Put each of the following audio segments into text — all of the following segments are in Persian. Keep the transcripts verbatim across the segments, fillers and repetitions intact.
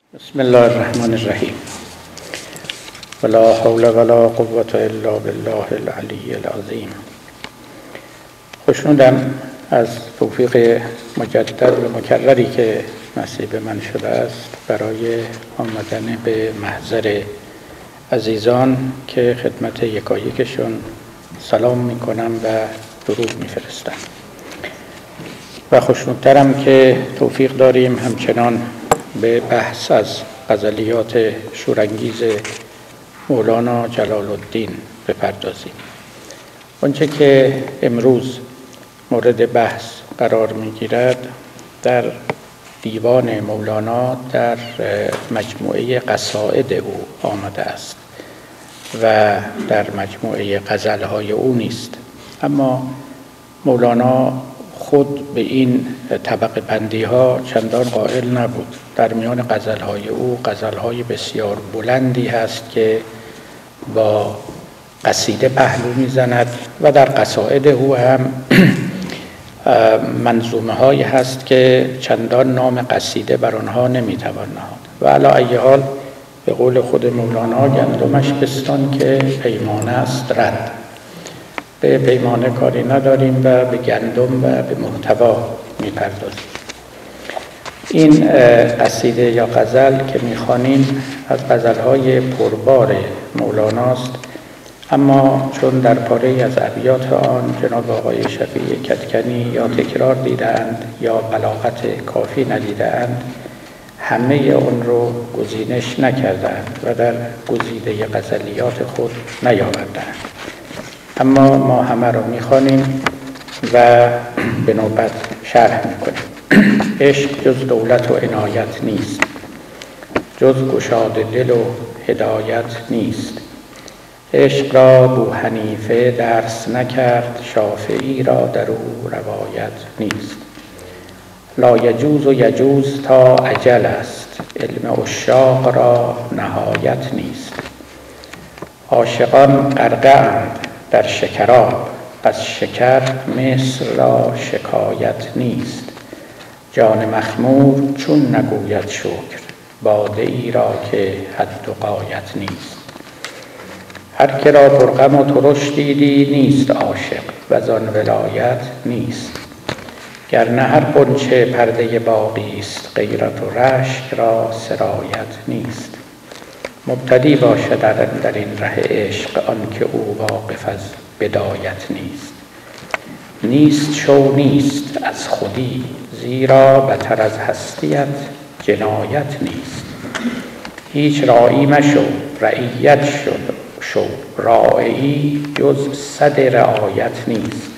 بسم الله الرحمن الرحیم ولا حول ولا قوة الا بالله العلی العظیم. خوشنودم از توفیق مجدد و مکرری که نصیب من شده است برای آمدن به محضر عزیزان که خدمت یکایکشون سلام میکنم و درود میفرستم. و خوشنودترم که توفیق داریم همچنان به بحث از غزلیات شورانگیز مولانا جلال الدین بپردازیم. آنچه که امروز مورد بحث قرار میگیرد در دیوان مولانا در مجموعه قصائد او آمده است و در مجموعه غزلهای او نیست، اما مولانا خود به این طبقه بندی ها چندان قائل نبود. در میان غزلهای او غزلهای بسیار بلندی هست که با قصیده پهلو میزند و در قصائد او هم منظومه هایی هست که چندان نام قصیده بر آنها نمیتوان نهاد. و علی ای حال به قول خود مولانا گندمش بستان که پیمانه است رد. به پیمانه کاری نداریم و به گندم و به محتوا میپردازیم. این قصیده یا غزل که میخوانیم از غزلهای پربار مولاناست، اما چون در پاره از ابیات آن جناب آقای شفیع کدکنی یا تکرار دیدند یا بلاغت کافی ندیدند، همه اون رو گزینش نکردند و در گزیده غزلیات خود نیاوردند. اما ما همه رو میخوانیم و به نوبت شرح میکنیم. عشق جز دولت و عنایت نیست، جز گشاد دل و هدایت نیست. عشق را بوحنیفه درس نکرد، شافعی را در او روایت نیست. لا یجوز و یجوز تا اجل است، علم عشاق را نهایت نیست. عاشقان غرقه اند در شکراب، از شکر مصر را شکایت نیست. جان مخمور چون نگوید شکر، باده ای را که حد و غایت نیست. هر که را پرغم و ترش دیدی نیست عاشق، وزان ولایت نیست. گرنه هر غنچه پرده باغی است، غیرت و رشک را سرایت نیست. مبتدی باشد در این ره عشق، آن که او واقف از بدایت نیست. نیست شو نیست از خودی، زیرا بتر از هستیت جنایت نیست. هیچ راعی مشو رعیت شد شو، راعی جز صد رعایت نیست.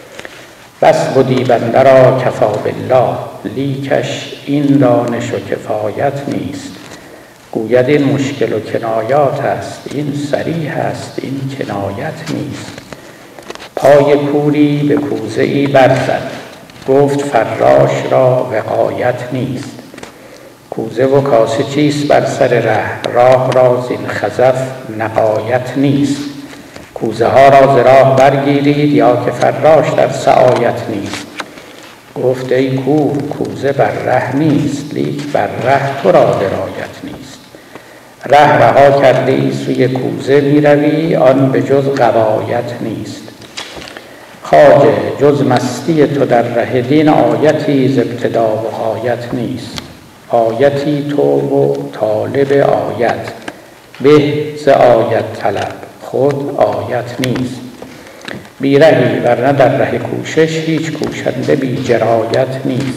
بس بدی بنده را کفا بالله، لیکش این دانش و کفایت نیست. گوید این مشکل و کنایات است، این صریح است این کنایت نیست. پای کوری به کوزه ای برزد، گفت فراش را وقایت نیست. کوزه و کاسه چیست بر سر ره، راه را زین خزف نقایت نیست. کوزه ها را ز راه برگیرید، یا که فراش در سعایت نیست. گفت ای کور کوزه بر ره نیست، لیک بر ره تو را درایت نیست. ره رها کرده ای سوی کوزه می روی، آن به جز غوایت نیست. خواجه جز مستی تو در ره دین، آیتی ز ابتدا و غایت نیست. آیتی تو و طالب آیت، به ز آیت طلب خود آیت نیست. بی رهی ورنه در ره کوشش، هیچ کوشنده بی جرایت نیست.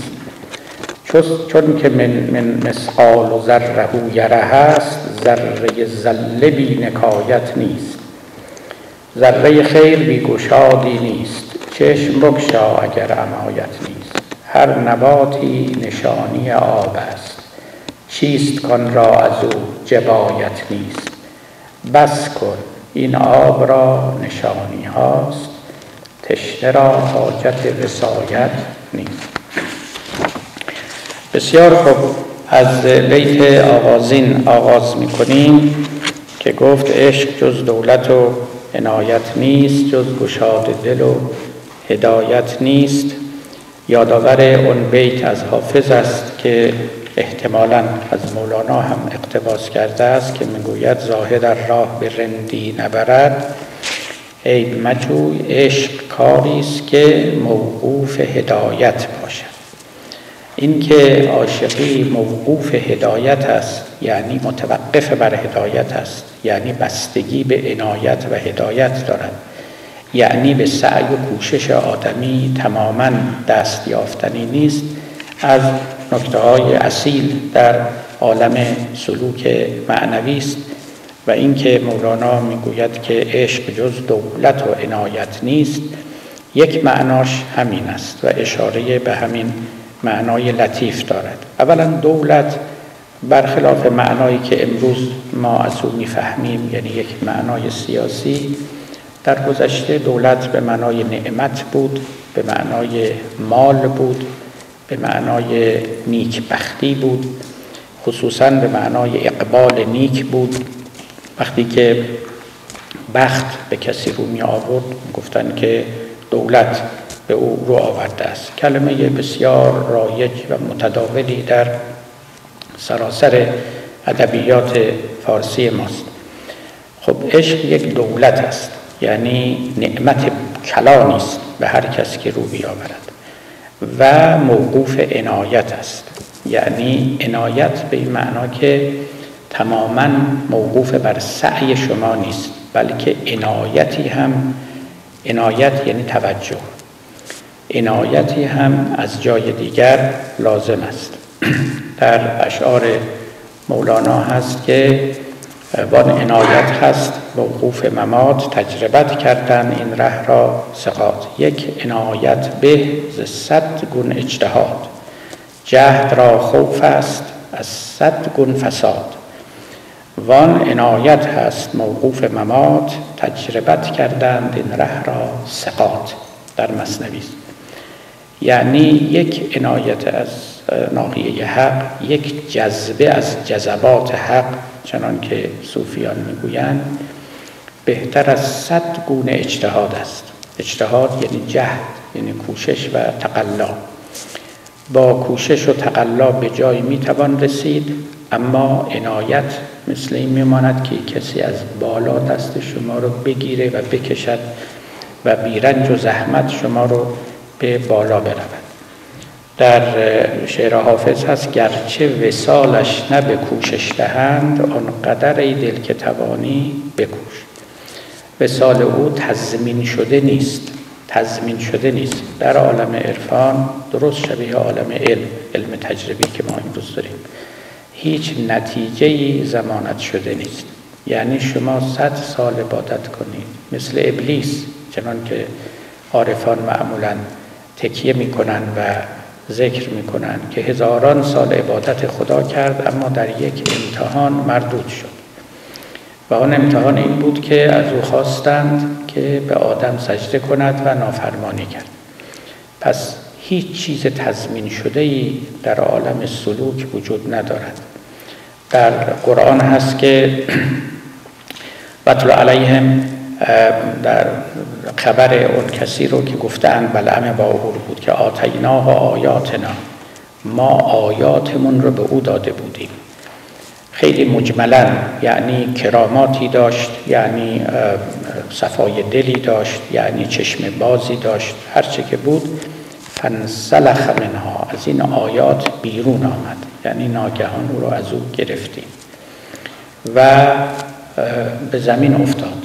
چون که من, من مثقال و ذره یره است، ذره ذله بی نکایت نیست. ذره خیر بی گشادی نیست، چشم بگشا اگر عمایت نیست. هر نباتی نشانی آب است، چیست کان را از او جبایت نیست. بس کن این آب را نشانی هاست، تشنه را حاجت وصایت نیست. بسیار خوب، از بیت آغازین آغاز می‌کنیم که گفت عشق جز دولت و عنایت نیست، جز گشاد دل و هدایت نیست. یادآور اون بیت از حافظ است که احتمالاً از مولانا هم اقتباس کرده است که میگوید زاهد در راه به رندی نبرد، عیب مجوی عشق کاری است که موقوف هدایت باشد. این که عاشقی موقوف هدایت است یعنی متوقف بر هدایت است، یعنی بستگی به عنایت و هدایت دارد، یعنی به سعی و کوشش آدمی تماماً دست یافتنی نیست، از نکته‌های اصیل در عالم سلوک معنوی است. و اینکه مولانا میگوید که عشق جز دولت و عنایت نیست، یک معناش همین است و اشاره به همین معنای لطیف دارد. اولا دولت برخلاف معنایی که امروز ما از او میفهمیم، یعنی یک معنای سیاسی، در گذشته دولت به معنای نعمت بود، به معنای مال بود، به معنای نیکبختی بود، خصوصاً به معنای اقبال نیک بود. وقتی که بخت به کسی رو می آورد گفتن که دولت به او رو آورده است. کلمه بسیار رایج و متداولی در سراسر ادبیات فارسی ماست. خب عشق یک دولت است، یعنی نعمت کلانی است به هر کس که رو بیاورد و موقوف عنایت است، یعنی عنایت به این معنا که تماماً موقوف بر سعی شما نیست، بلکه عنایتی هم، عنایت یعنی توجه، عنایتی هم از جای دیگر لازم است. در اشعار مولانا هست که وان عنایت هست موقوف ممات، تجربت کردن این ره را ثقات. یک عنایت به ز صد گون اجتهاد، جهد را خوف است از صد گون فساد. وان عنایت هست موقوف ممات، تجربت کردند این ره را ثقات. در مثنوی است. یعنی یک عنایت از ناحیه حق، یک جذبه از جذبات حق، چنان که صوفیان میگویند، بهتر از صد گونه اجتهاد است. اجتهاد یعنی جهد، یعنی کوشش و تقلا. با کوشش و تقلا به جای میتوان رسید، اما عنایت مثل این میماند که کسی از بالا دست شما رو بگیره و بکشد و بیرنج و زحمت شما رو به بالا برود. در شعر حافظ هست گرچه وصالش نه به کوشش دهند، آنقدر ای دل که توانی بکوش. وصال او تضمین شده نیست، تضمین شده نیست. در عالم عرفان درست شبیه عالم علم، علم تجربی که ما امروز داریم، هیچ نتیجه‌ای ضمانت شده نیست. یعنی شما صد سال عبادت کنید مثل ابلیس، چنان که عارفان معمولاً تکیه میکنن و ذکر میکنن که هزاران سال عبادت خدا کرد اما در یک امتحان مردود شد و آن امتحان این بود که از او خواستند که به آدم سجده کند و نافرمانی کرد. پس هیچ چیز تضمین شده‌ای در عالم سلوک وجود ندارد. در قرآن هست که وَاتْلُ عَلَیْهِمْ، در خبر اون کسی رو که گفتند بلعم باهور بود که آتیناه آیاتنا، ما آیاتمون رو به او داده بودیم. خیلی مجملاً، یعنی کراماتی داشت، یعنی صفای دلی داشت، یعنی چشم بازی داشت، هرچه که بود. فانسلخ منها، از این آیات بیرون آمد، یعنی ناگهان او رو از او گرفتیم و به زمین افتاد.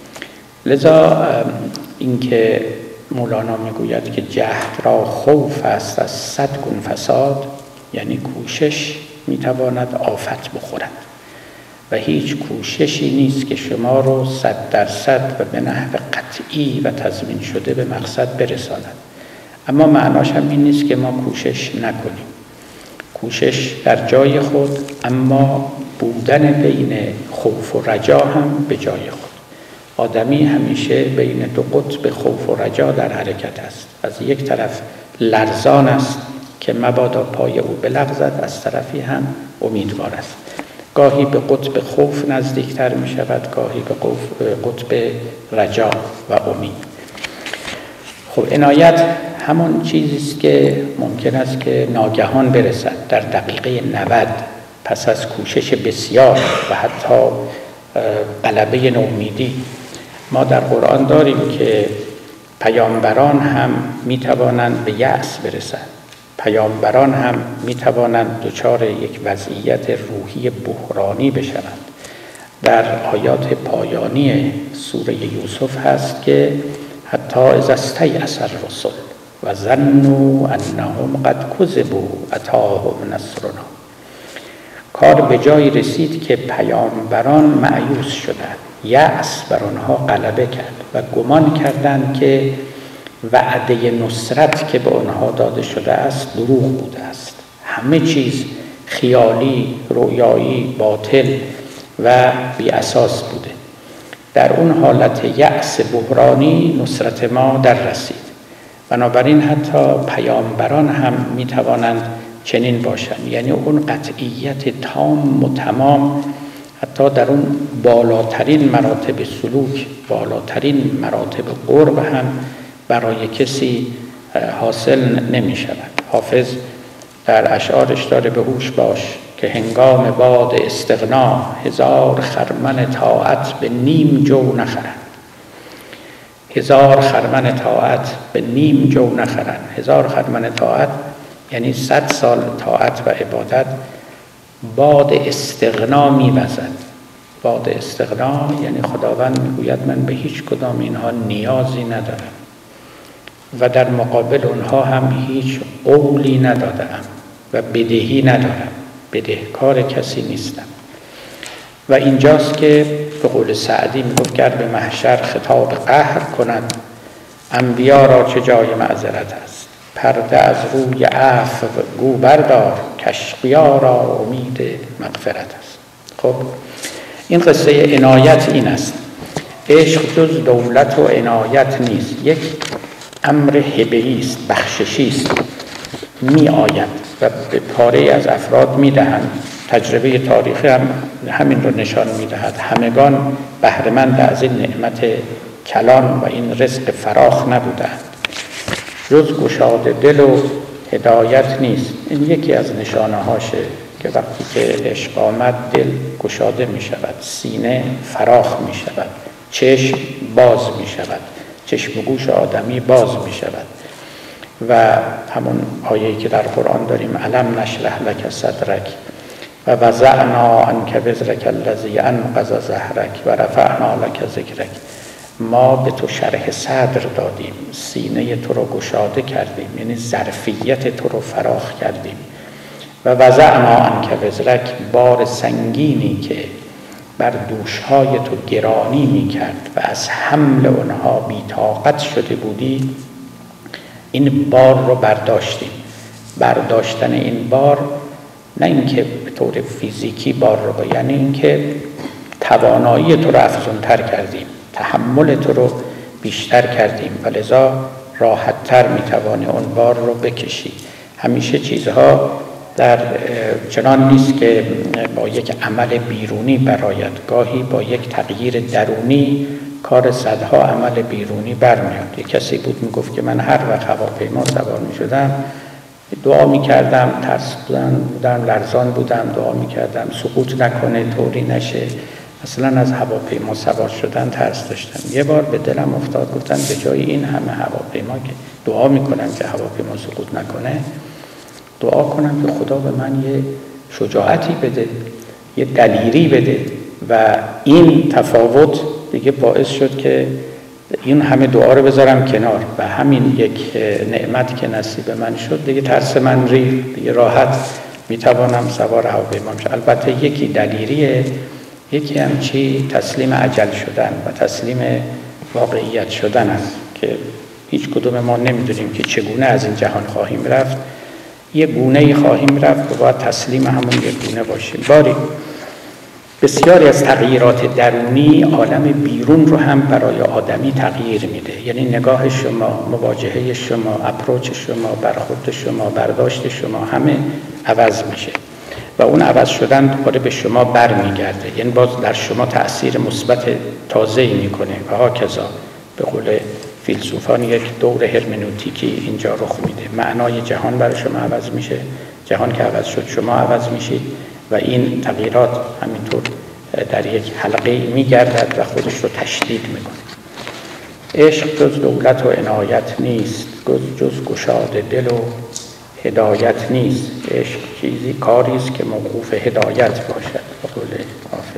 لذا اینکه مولانا میگوید که جهد را خوف است از صد گون فساد، یعنی کوشش میتواند آفت بخورد و هیچ کوششی نیست که شما رو صد درصد و به نحو قطعی و تضمین شده به مقصد برساند. اما معناش هم این نیست که ما کوشش نکنیم. کوشش در جای خود، اما بودن بین خوف و رجا هم به جای خود. آدمی همیشه بین دو قطب خوف و رجا در حرکت است. از یک طرف لرزان است که مبادا پای او بلغزد، از طرفی هم امیدوار است. گاهی به قطب خوف نزدیکتر می شود، گاهی به قطب رجا و امید. خب عنایت همون چیزی است که ممکن است که ناگهان برسد در دقیقه نود پس از کوشش بسیار و حتی غلبه نومیدی. ما در قرآن داریم که پیامبران هم میتوانند به یأس برسند، پیامبران هم میتوانند دچار یک وضعیت روحی بحرانی بشوند. در آیات پایانی سوره یوسف هست که حتی اذا استیأس الرسل و ظنوا انهم قد کذبوا اتاهم نصرنا. کار به جایی رسید که پیامبران مایوس شدند، یأس بر آنها غلبه کرد و گمان کردند که وعده نصرت که به آنها داده شده است دروغ بوده است، همه چیز خیالی، رویایی، باطل و بی اساس بوده. در اون حالت یأس بحرانی نصرت ما در رسید. بنابراین حتی پیامبران هم می توانند چنین باشند، یعنی اون قطعیت تام و تمام حتی در اون بالاترین مراتب سلوک، بالاترین مراتب قرب هم برای کسی حاصل نمی شود. حافظ در اشعارش داره به هوش باش که هنگام باد استغنا هزار خرمن طاعت به نیم جو نخرند. هزار خرمن طاعت به نیم جو نخرند. هزار خرمن طاعت یعنی صد سال طاعت و عبادت باد استغنا می‌وزد. باد استغنا یعنی خداوند میگوید من به هیچ کدام اینها نیازی ندارم و در مقابل اونها هم هیچ قولی ندادم و بدهی ندارم، بدهکار کسی نیستم. و اینجاست که به قول سعدی میگفت گر به محشر خطاب قهر کند انبیا را چه جای معذرت است، پرده از روی عفو گو بردار کاشقیا را امید مغفرت است. خب این قصه عنایت این است. عشق جز دولت و عنایت نیست، یک امر هبه‌ای است، بخششی است، می آید و به پاره از افراد می دهند. تجربه تاریخی هم همین رو نشان می دهد. همگان بهره‌مند از این نعمت کلان و این رزق فراخ نبودند. جز گشاده دل و هدایت نیست. این یکی از نشانه هاشه که وقتی که عشق آمد دل گشاده می شود، سینه فراخ می شود، چشم باز می شود، چشم و گوش آدمی باز می شود. و همون آیه‌ای که در قرآن داریم علم نشرح لک صدرک و وضعنا عنک وزرک الذی انقض ظهرک و رفعنا لک ذکرک. ما به تو شرح صدر دادیم، سینه تو رو گشاده کردیم، یعنی ظرفیت تو رو فراخ کردیم. و وضعنا عنک وزرک، بار سنگینی که بر دوشهای تو گرانی می کرد و از حمل اونها بی‌طاقت شده بودی، این بار رو برداشتیم. برداشتن این بار نه اینکه به طور فیزیکی بار رو، یعنی اینکه توانایی تو رو افزونتر کردیم، تحمل تو رو بیشتر کردیم و لذا راحتتر میتوانی اون بار رو بکشی. همیشه چیزها در چنان نیست که با یک عمل بیرونی برآید، گاهی با یک تغییر درونی کار صدها عمل بیرونی برمیاد. یک کسی بود میگفت که من هر وقت هواپیما سوار میشدم دعا میکردم، ترس بودم بودم لرزان بودم، دعا میکردم سقوط نکنه، طوری نشه. اصلا از هواپیما سوار شدن ترس داشتم. یه بار به دلم افتاد، گفتم به جای این همه هواپیما که دعا میکنم که هواپیما سقوط نکنه، دعا کنم که خدا به من یه شجاعتی بده، یه دلیری بده. و این تفاوت دیگه باعث شد که این همه دعا رو بذارم کنار و همین یک نعمت که نصیب من شد دیگه ترس من ریخت، دیگه راحت میتوانم سوار هواپیما بشم. البته یکی دلیریه، یکی هم چی تسلیم اجل شدن و تسلیم واقعیت شدن است که هیچ کدوم ما نمیدونیم که چگونه از این جهان خواهیم رفت. یه گونه‌ای خواهیم رفت و باید تسلیم همون یک گونه باشیم. باری بسیاری از تغییرات درونی عالم بیرون رو هم برای آدمی تغییر میده. یعنی نگاه شما، مواجهه شما، اپروچ شما، برخورد شما، برداشت شما همه عوض میشه و اون عوض شدن دوباره به شما برمیگرده، یعنی باز در شما تأثیر مثبت تازه‌ای میکنه. و هاکذا به قول فیلسوفان یک دور هرمنوتیکی اینجا رخ میده. معنای جهان برای شما عوض میشه، جهان که عوض شد شما عوض میشید و این تغییرات همینطور در یک حلقه میگردد و خودش رو تشدید میکنه. عشق جز دولت و عنایت نیست، جز گشاد دل و هدایت نیست. عشق چیزی کاری است که موقوف هدایت باشد به قول حافظ.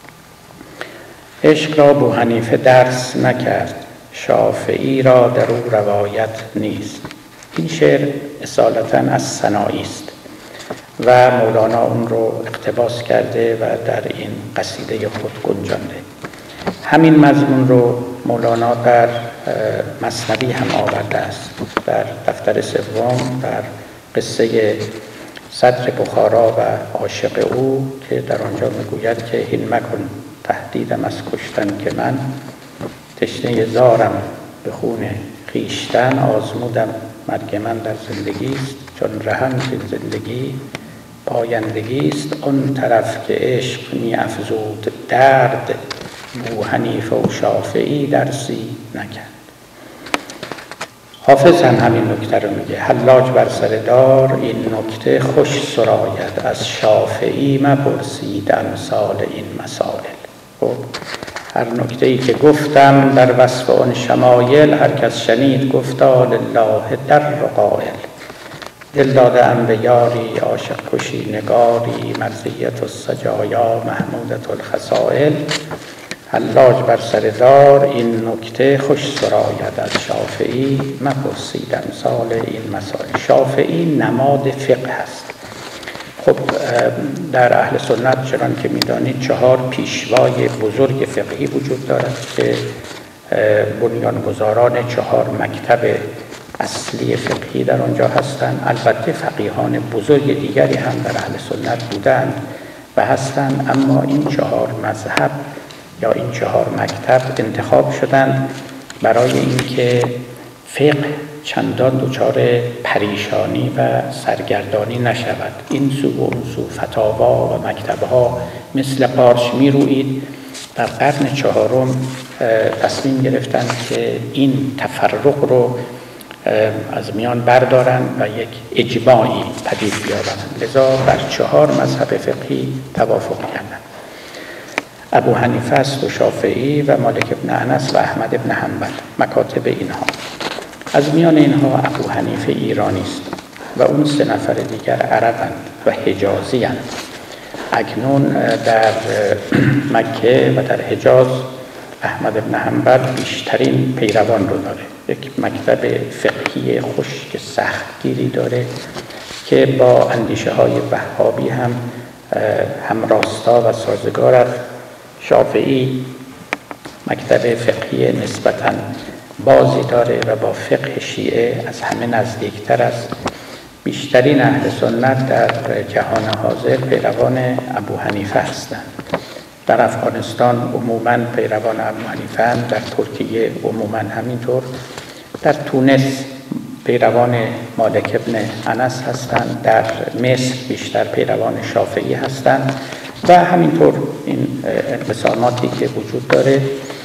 عشق را ابوحنیفه درس نکرد، شافعی را در او روایت نیست. این شعر اصالتاً از سنایی است و مولانا اون رو اقتباس کرده و در این قصیده خود گنجانده. همین مضمون رو مولانا در مثنوی هم آورده است، در دفتر سوم در قصه صدر بخارا و عاشق او که در آنجا میگوید که هین مکن تهدیدم از کشتن که من تشنه زارم به خون خویشتن. آزمودم مرگ من در زندگی است، چون رهم زین زندگی پایندگی است. آن طرف که عشق می افزود درد، ابوحنیفه و شافعی درسی نکرد. حافظ هم همین نکته رو میگه، حلاج بر سر دار این نکته خوش سراید، از شافعی مپرسید امثال این مسائل. خب هر نکته‌ای که گفتم در وصف آن شمایل، هر کس شنید گفتا لله در قائل. دل داده ام به یاری عاشق کشی نگاری، مرضیت السجایا محمودت الخصائل. حلاج بر سر دار این نکته خوش سراید، از شافعی مپرسید امثال این مسائل. شافعی نماد فقه است. خب در اهل سنت چنان که میدانید چهار پیشوای بزرگ فقهی وجود دارد که بنیانگذاران چهار مکتب اصلی فقهی در آنجا هستند. البته فقیهان بزرگ دیگری هم در اهل سنت بودند و هستند، اما این چهار مذهب یا این چهار مکتب انتخاب شدند برای اینکه فقه چندان دچار پریشانی و سرگردانی نشود. این سو و اون سو فتاوا و مکتبها مثل قارچ می روید. در قرن چهارم تصمیم گرفتند که این تفرق رو از میان بردارند و یک اجماعی پدید بیاورند. لذا بر چهار مذهب فقهی توافق کردند. ابوحنیفه است و شافعی و مالک ابن انس و احمد ابن حنبل مکاتب اینها. از میان اینها ابوحنیفه ایرانی است و اون سه نفر دیگر عربند و حجازی اند. اکنون در مکه و در حجاز احمد ابن حنبل بیشترین پیروان رو داره. یک مکتب فقهی خشک سختگیری داره که با اندیشه های وهابی هم همراستا و سازگار است. شافعی مکتب فقهی نسبتاً بازی داره و با فقه شیعه از همه نزدیکتر است. بیشترین اهل سنت در جهان حاضر پیروان ابوحنیفه هستند. در افغانستان عموماً پیروان ابوحنیفه هستند، در ترکیه عموماً همینطور، در تونس پیروان مالک ابن انس هستند، در مصر بیشتر پیروان شافعی هستند و همینطور این انقساماتی که وجود داره.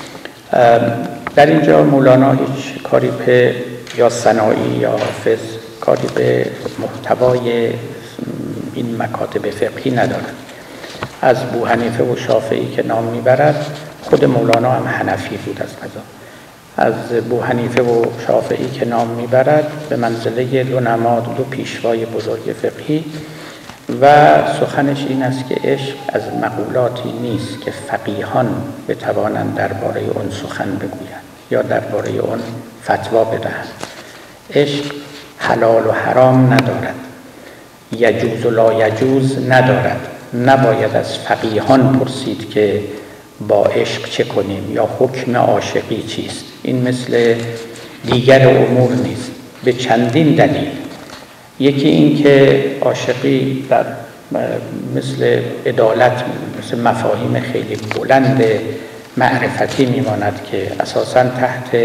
در اینجا مولانا هیچ کاری به یا سنایی یا حافظ کاری به محتوای این مکاتب فقهی ندارد. از ابوحنیفه و شافعی که نام میبرد، خود مولانا هم حنفی بود از قضا. از ابوحنیفه و شافعی که نام میبرد به منزله دو نماد، دو پیشوای بزرگ فقهی و سخنش این است که عشق از مقولاتی نیست که فقیهان بتوانند درباره آن سخن بگویند یا درباره آن فتوا بدهند. عشق حلال و حرام ندارد، یجوز و لا یجوز ندارد. نباید از فقیهان پرسید که با عشق چه کنیم یا حکم عاشقی چیست. این مثل دیگر امور نیست به چندین دلیل. یکی این که عاشقی در مثل عدالت، مثل مفاهیم خیلی بلند معرفتی میماند که اساساً تحت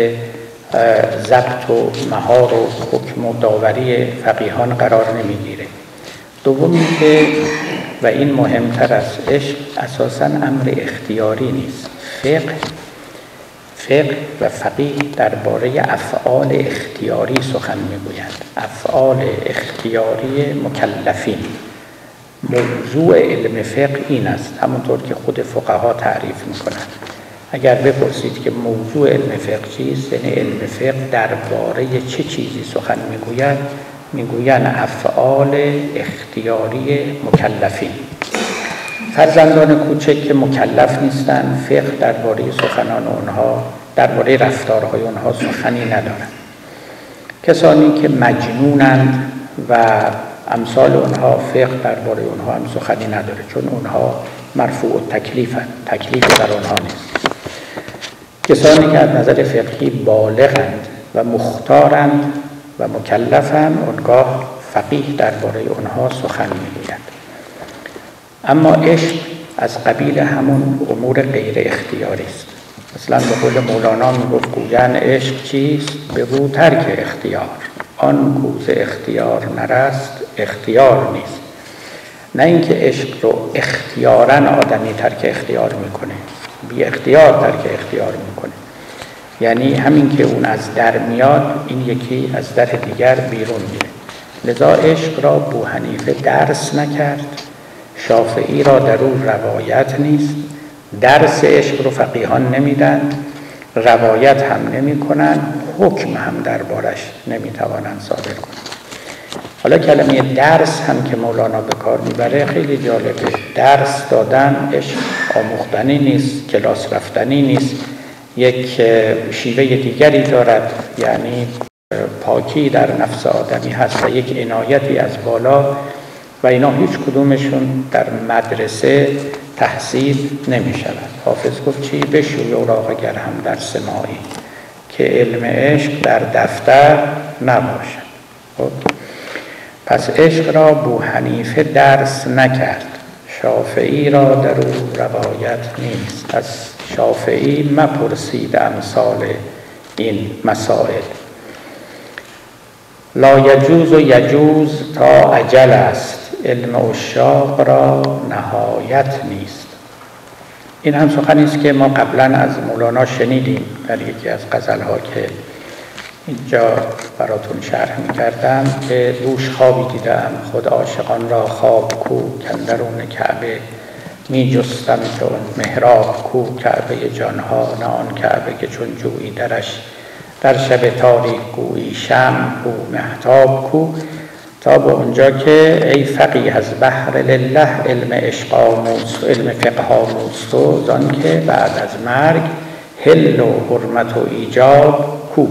ضبط و مهار و حکم و داوری فقیهان قرار نمیگیره. دومی که و این مهمتر است، عشق اساساً امر اختیاری نیست. فقه فقه و فقیه درباره افعال اختیاری سخن میگویند. افعال اختیاری مکلفین. موضوع علم فقه این است، همونطور که خود فقها تعریف میکنند. اگر بپرسید که موضوع علم فقه چیست، یعنی علم فقه درباره چه چیزی سخن میگوید، میگویند افعال اختیاری مکلفین. فرزندان کوچک که مکلف نیستند، فقه درباره سخنان اونها، درباره رفتارهای اونها سخنی ندارند. کسانی که مجنونند و امثال اونها، فقه درباره اونها هم سخنی نداره، چون اونها مرفوع تکلیفند، تکلیف بر اونها نیست. کسانی که از نظر فقهی بالغند و مختارند و مکلفند، اونگاه فقیه درباره اونها سخن میگوید. اما عشق از قبیل همون امور غیر اختیاری است. مثلا به قول مولانا میگفت گویند عشق چیست؟ بگو ترک اختیار. آن کوز اختیار نرست اختیار نیست. نه اینکه عشق رو اختیاراً آدمی ترک اختیار میکنه، بی اختیار ترک اختیار میکنه. یعنی همین که اون از در میاد، این یکی از در دیگر بیرون میره. لذا عشق را بوحنیفه درس نکرد، شافعی را در او روایت نیست، درس عشق رو فقیهان نمیدن، روایت هم نمی کنن، حکم هم دربارش نمی توانند صادر کنند. حالا کلمه درس هم که مولانا به کار میبره خیلی جالبه. درس دادن عشق آموختنی نیست، کلاس رفتنی نیست، یک شیوه دیگری دارد، یعنی پاکی در نفس آدمی هست و یک عنایتی از بالا و اینا هیچ کدومشون در مدرسه تحصیل نمی شود. حافظ گفت چی؟ بشوی اوراق اگر هم در سماعی، که علم عشق در دفتر نباشد. خب پس عشق را بوحنیفه درس نکرد، شافعی را در او روایت نیست. از شافعی مپرسید امثال این مسائل. لا یجوز و یجوز تا اجل است، علم عشاق را نهایت نیست. این هم سخنی است که ما قبلا از مولانا شنیدیم در یکی از غزل‌ها که اینجا براتون شرح می‌کردم، که دوش خوابی دیدم خود عاشقان را خواب کو، کاندرون کعبه می جستم که اون محراب کو، کعبه جانها نه آن کعبه که چون جویی درش، در شب تاریک گویی شمع کو، مهتاب کو، تا به اونجا که ای فقیه از بحر لله علم عشق آموز، علم فقه آموز تو، زان که بعد از مرگ حل و حرمت و ایجاب کو.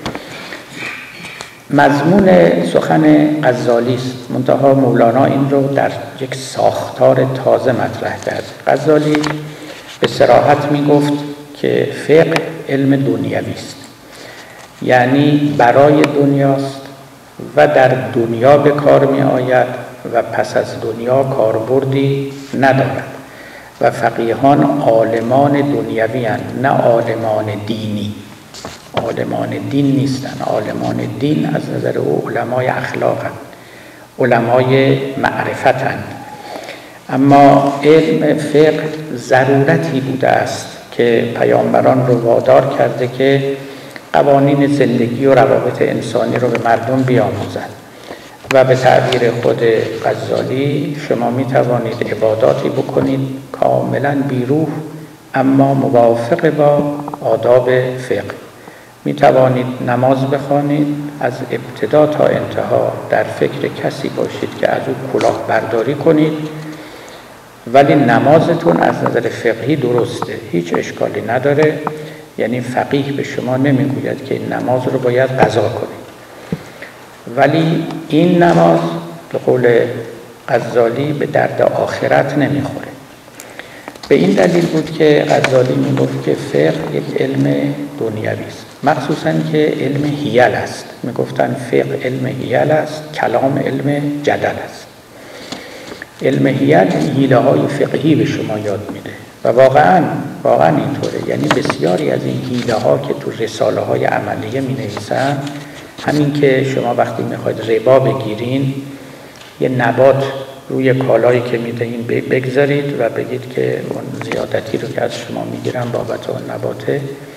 مضمون سخن غزالی است، منتها مولانا این رو در یک ساختار تازه مطرح کرد. غزالی به صراحت می گفت که فقه علم دنیوی است، یعنی برای دنیاست و در دنیا به کار می آید و پس از دنیا کاربردی ندارد و فقیهان عالمان دنیوی هستند، نه عالمان دینی. عالمان دین نیستند. عالمان دین از نظر او علمای اخلاق هستند، علمای معرفت هستند. اما علم فقه ضرورتی بوده است که پیامبران رو وادار کرده که قوانین زندگی و روابط انسانی رو به مردم بیاموزند و به تعبیر خود غزالی شما می توانید عباداتی بکنید کاملا بیروح اما موافق با آداب فقه. می توانید نماز بخوانید، از ابتدا تا انتها در فکر کسی باشید که از او کلاه برداری کنید، ولی نمازتون از نظر فقهی درسته، هیچ اشکالی نداره. یعنی فقیه به شما نمیگوید که این نماز رو باید قضا کنید، ولی این نماز به قول غزالی به درد آخرت نمیخوره. به این دلیل بود که غزالی میگفت که فقه یک علم دنیوی است، مخصوصاً که علم حیل است. میگفتن فقه علم حیل است، کلام علم جدل است. علم حیل حیله های فقهی به شما یاد میده و واقعاً واقعاً اینطوره. یعنی بسیاری از این حیله ها که تو رساله های عملیه می نویسن، همین که شما وقتی میخواید ربا بگیرین، یه نبات روی کالایی که میدهین بگذارید و بگید که اون زیادتی رو که از شما میگیرن بابت اون نباته،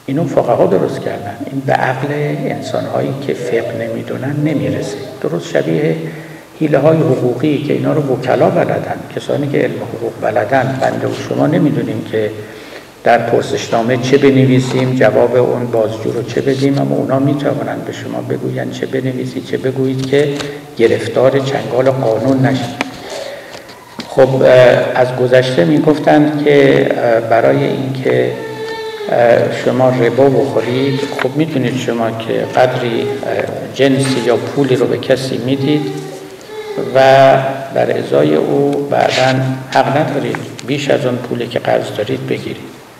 اینو فقها درست کردن. این به عقل انسان‌هایی که فقه نمیدونن نمیرسه. درست شبیه حیله های حقوقی که اینا رو وکلا بلدن، کسانی که علم حقوق بلدن. بنده و شما نمیدونیم که در پرسشنامه چه بنویسیم، جواب اون بازجو رو چه بدیم، اما اونا میتوانند به شما بگوین چه بنویسید، چه بگویید که گرفتار چنگال قانون نشید. خب از گذشته میگفتند که برای اینکه شما ربا بخورید، خب میتونید شما که قدری جنسی یا پولی رو به کسی میدید و در ازای او بعداً حق ندارید بیش از اون پولی که قرض دارید بگیرید،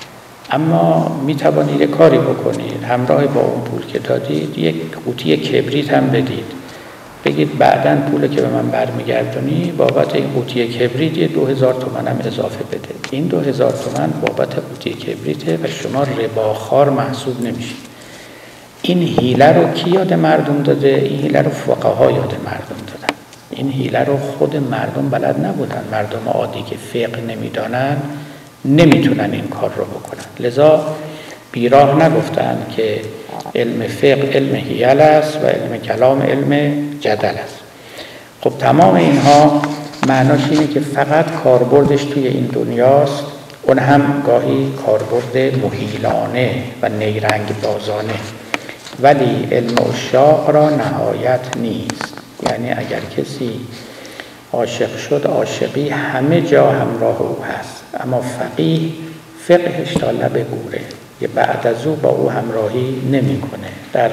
اما میتوانید کاری بکنید همراه با اون پول که دادید یک قوطی کبریت هم بدید، بگید بعداً پولی که به من برمیگردونی بابت این قوطی کبریت یه دو هزار تومن هم اضافه بده. این دو هزار تومن بابت قوطی کبریته و شما رباخوار محسوب نمیشید. این حیله رو کی یاد مردم داده؟ این حیله رو فقها یاد مردم دادن. این حیله رو خود مردم بلد نبودن. مردم عادی که فقه نمیدانن نمیتونن این کار رو بکنن. لذا بیراه نگفتن که علم فقه علم حیل است و علم کلام علم جدل است. خب تمام اینها معناش اینه که فقط کاربردش توی این دنیاست، اون هم گاهی کاربرد محیلانه و نیرنگ بازانه، ولی علم عشاق را نهایت نیست. یعنی اگر کسی عاشق شد، عاشقی همه جا همراه او هست، اما فقیه فقهش تا لب گوره، یه بعد از او با او همراهی نمیکنه. در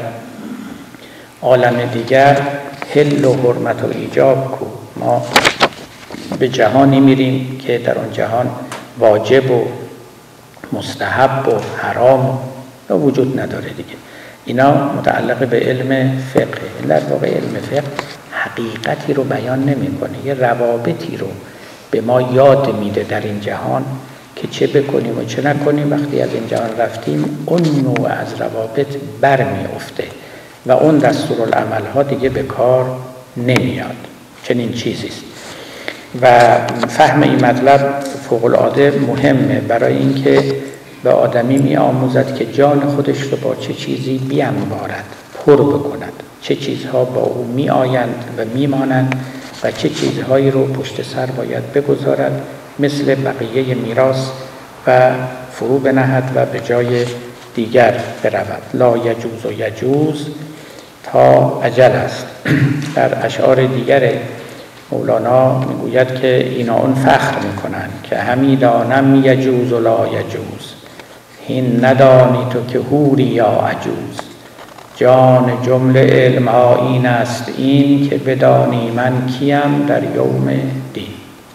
عالم دیگر حل و حرمت و ایجاب کو، ما به جهانی میریم که در اون جهان واجب و مستحب و حرام و وجود نداره دیگه. اینا متعلق به علم فقه. در واقع علم فقه حقیقتی رو بیان نمیکنه، یه روابطی رو به ما یاد میده در این جهان که چه بکنیم و چه نکنیم. وقتی از این جهان رفتیم اون نوع از روابط برمی افته و اون دستورالعمل ها دیگه به کار نمیاد. چنین چیزیست و فهم این مطلب فوق العاده مهمه برای اینکه به آدمی می آموزد که جان خودش رو با چه چیزی بیانبارد، پر بکند، چه چیزها با او می آیند و می مانند و چه چیزهایی رو پشت سر باید بگذارد، مثل بقیه میراث و فرو بنهد و به جای دیگر برود. لا یجوز و یجوز تا اجل است. در اشعار دیگر مولانا میگوید که اینا اون فخر میکنن که همی دانم یجوز و لا یجوز، هین ندانی تو که حوری یا عجوز. جان جمله علم ها این است این، که بدانی من کیم در یوم دین.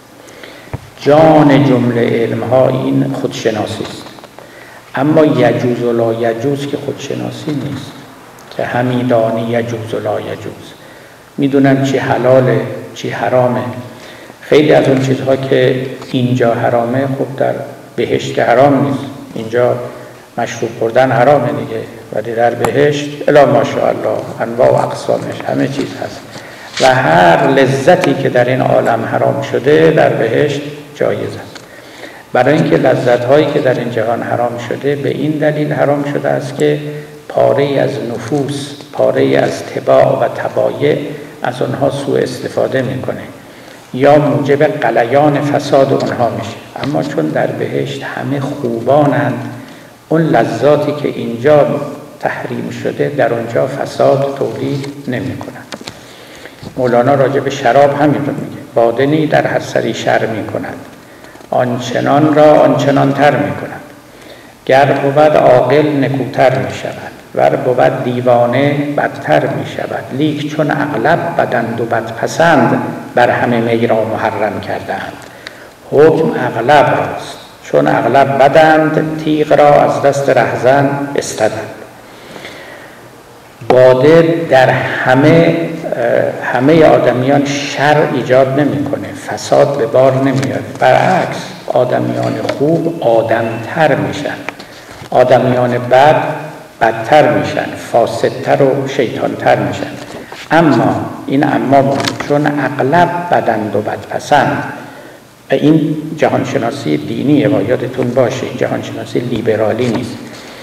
جان جمله علم ها این خودشناسی است، اما یجوز و لا یجوز که خودشناسی نیست، که همی دانی یجوز و لا یجوز. میدونم چی حلاله چی حرامه. خیلی از اون چیزها که اینجا حرامه خب در بهشت حرام نیست. اینجا مشروب خوردن حرامه دیگه، ولی در بهشت الا ماشاءالله انواع و اقسامش همه چیز هست و هر لذتی که در این عالم حرام شده در بهشت جایز است. برای اینکه لذت هایی که در این جهان حرام شده به این دلیل حرام شده است که پاره از نفوس، پاره از طباع و طبایع از اونها سوء استفاده میکنه یا موجب غلیان فساد اونها میشه. اما چون در بهشت همه خوبانند، اون لذاتی که اینجا تحریم شده در اونجا فساد تولید نمیکنند. مولانا راجع به شراب همین رو میگه، بادنی در هر سری شر میکند، آنچنان را آنچنان تر میکند. گر بود عاقل نکوتر میشود، ور بود دیوانه بدتر میشود. لیک چون اغلب بدند و بدپسند، بر همه می را محرم کردند. حکم اغلب راست، چون اغلب بدند، تیغ را از دست رهزن استدند. باده در همه همه آدمیان شر ایجاد نمیکنه، فساد به بار نمیاره. برعکس آدمیان خوب آدمتر میشن، آدمیان بد بدتر میشن، فاسدتر و شیطانتر میشن. اما این اما چون اغلب بدند و بدپسند، این جهانشناسی دینیه و یادتون باشه این جهانشناسی لیبرالی نیست.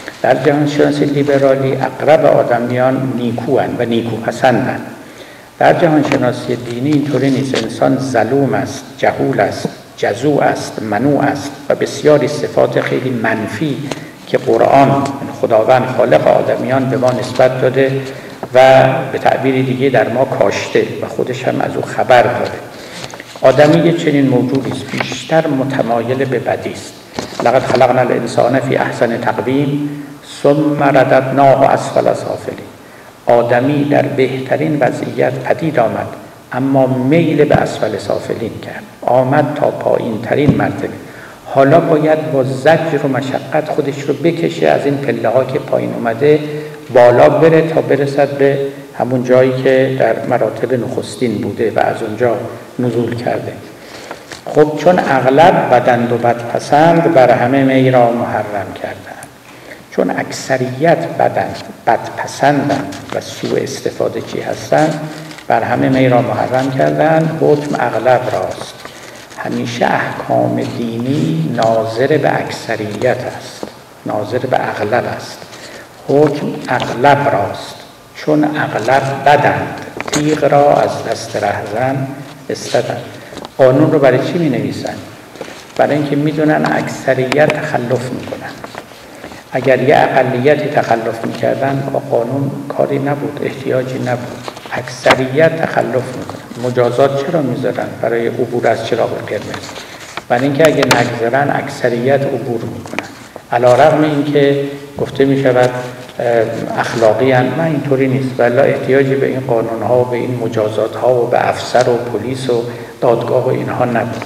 در جهانشناسی لیبرالی اغلب آدمیان نیکوان و نیکوپسندن. در جهانشناسی دینی اینطوری نیست. انسان ظلوم است، جهول است، جزوع است، منوع است و بسیاری صفات خیلی منفی که قرآن خداوند خالق آدمیان به ما نسبت داده و به تعبیر دیگه در ما کاشته و خودش هم از او خبر داره. آدمی چنین موجودی است، بیشتر متمایل به بدی است. لقد خلقنا الانسان فی احسن تقویم ثم رددناه اسفل سافلین. آدمی در بهترین وضعیت پدید آمد اما میل به اسفل سافلین کرد، آمد تا پایین ترین مرتبه. حالا باید با زجر و مشقت خودش رو بکشه از این پله ها که پایین اومده بالا بره تا برسد به همون جایی که در مراتب نخستین بوده و از اونجا نزول کرده. خب چون اغلب بدند و بدپسند بر همه می را محرم کردند. چون اکثریت بدند، بدپسندند و سوء استفاده چی هستند، بر همه می را محرم کردند. حکم اغلب راست. همیشه احکام دینی ناظر به اکثریت است، ناظر به اغلب است. حکم اغلب راست، چون اغلب بدند، تیغ را از دست رهزن استدند. قانون رو برای چی می نویسن؟ برای اینکه می دونن اکثریت تخلف می کنن. اگر یه اقلیتی تخلف می کردن با قانون کاری نبود، احتیاجی نبود. اکثریت تخلف می کنن. مجازات چرا می ذارن؟ برای عبور از چراغ قرمز. برای اینکه اگه نگذارن اکثریت عبور می کنن. علی‌رغم اینکه گفته می شود اخلاقی هستند، نه اینطوری نیست. ولی احتیاجی به این قانون ها و به این مجازات ها و به افسر و پلیس و دادگاه و اینها نبود.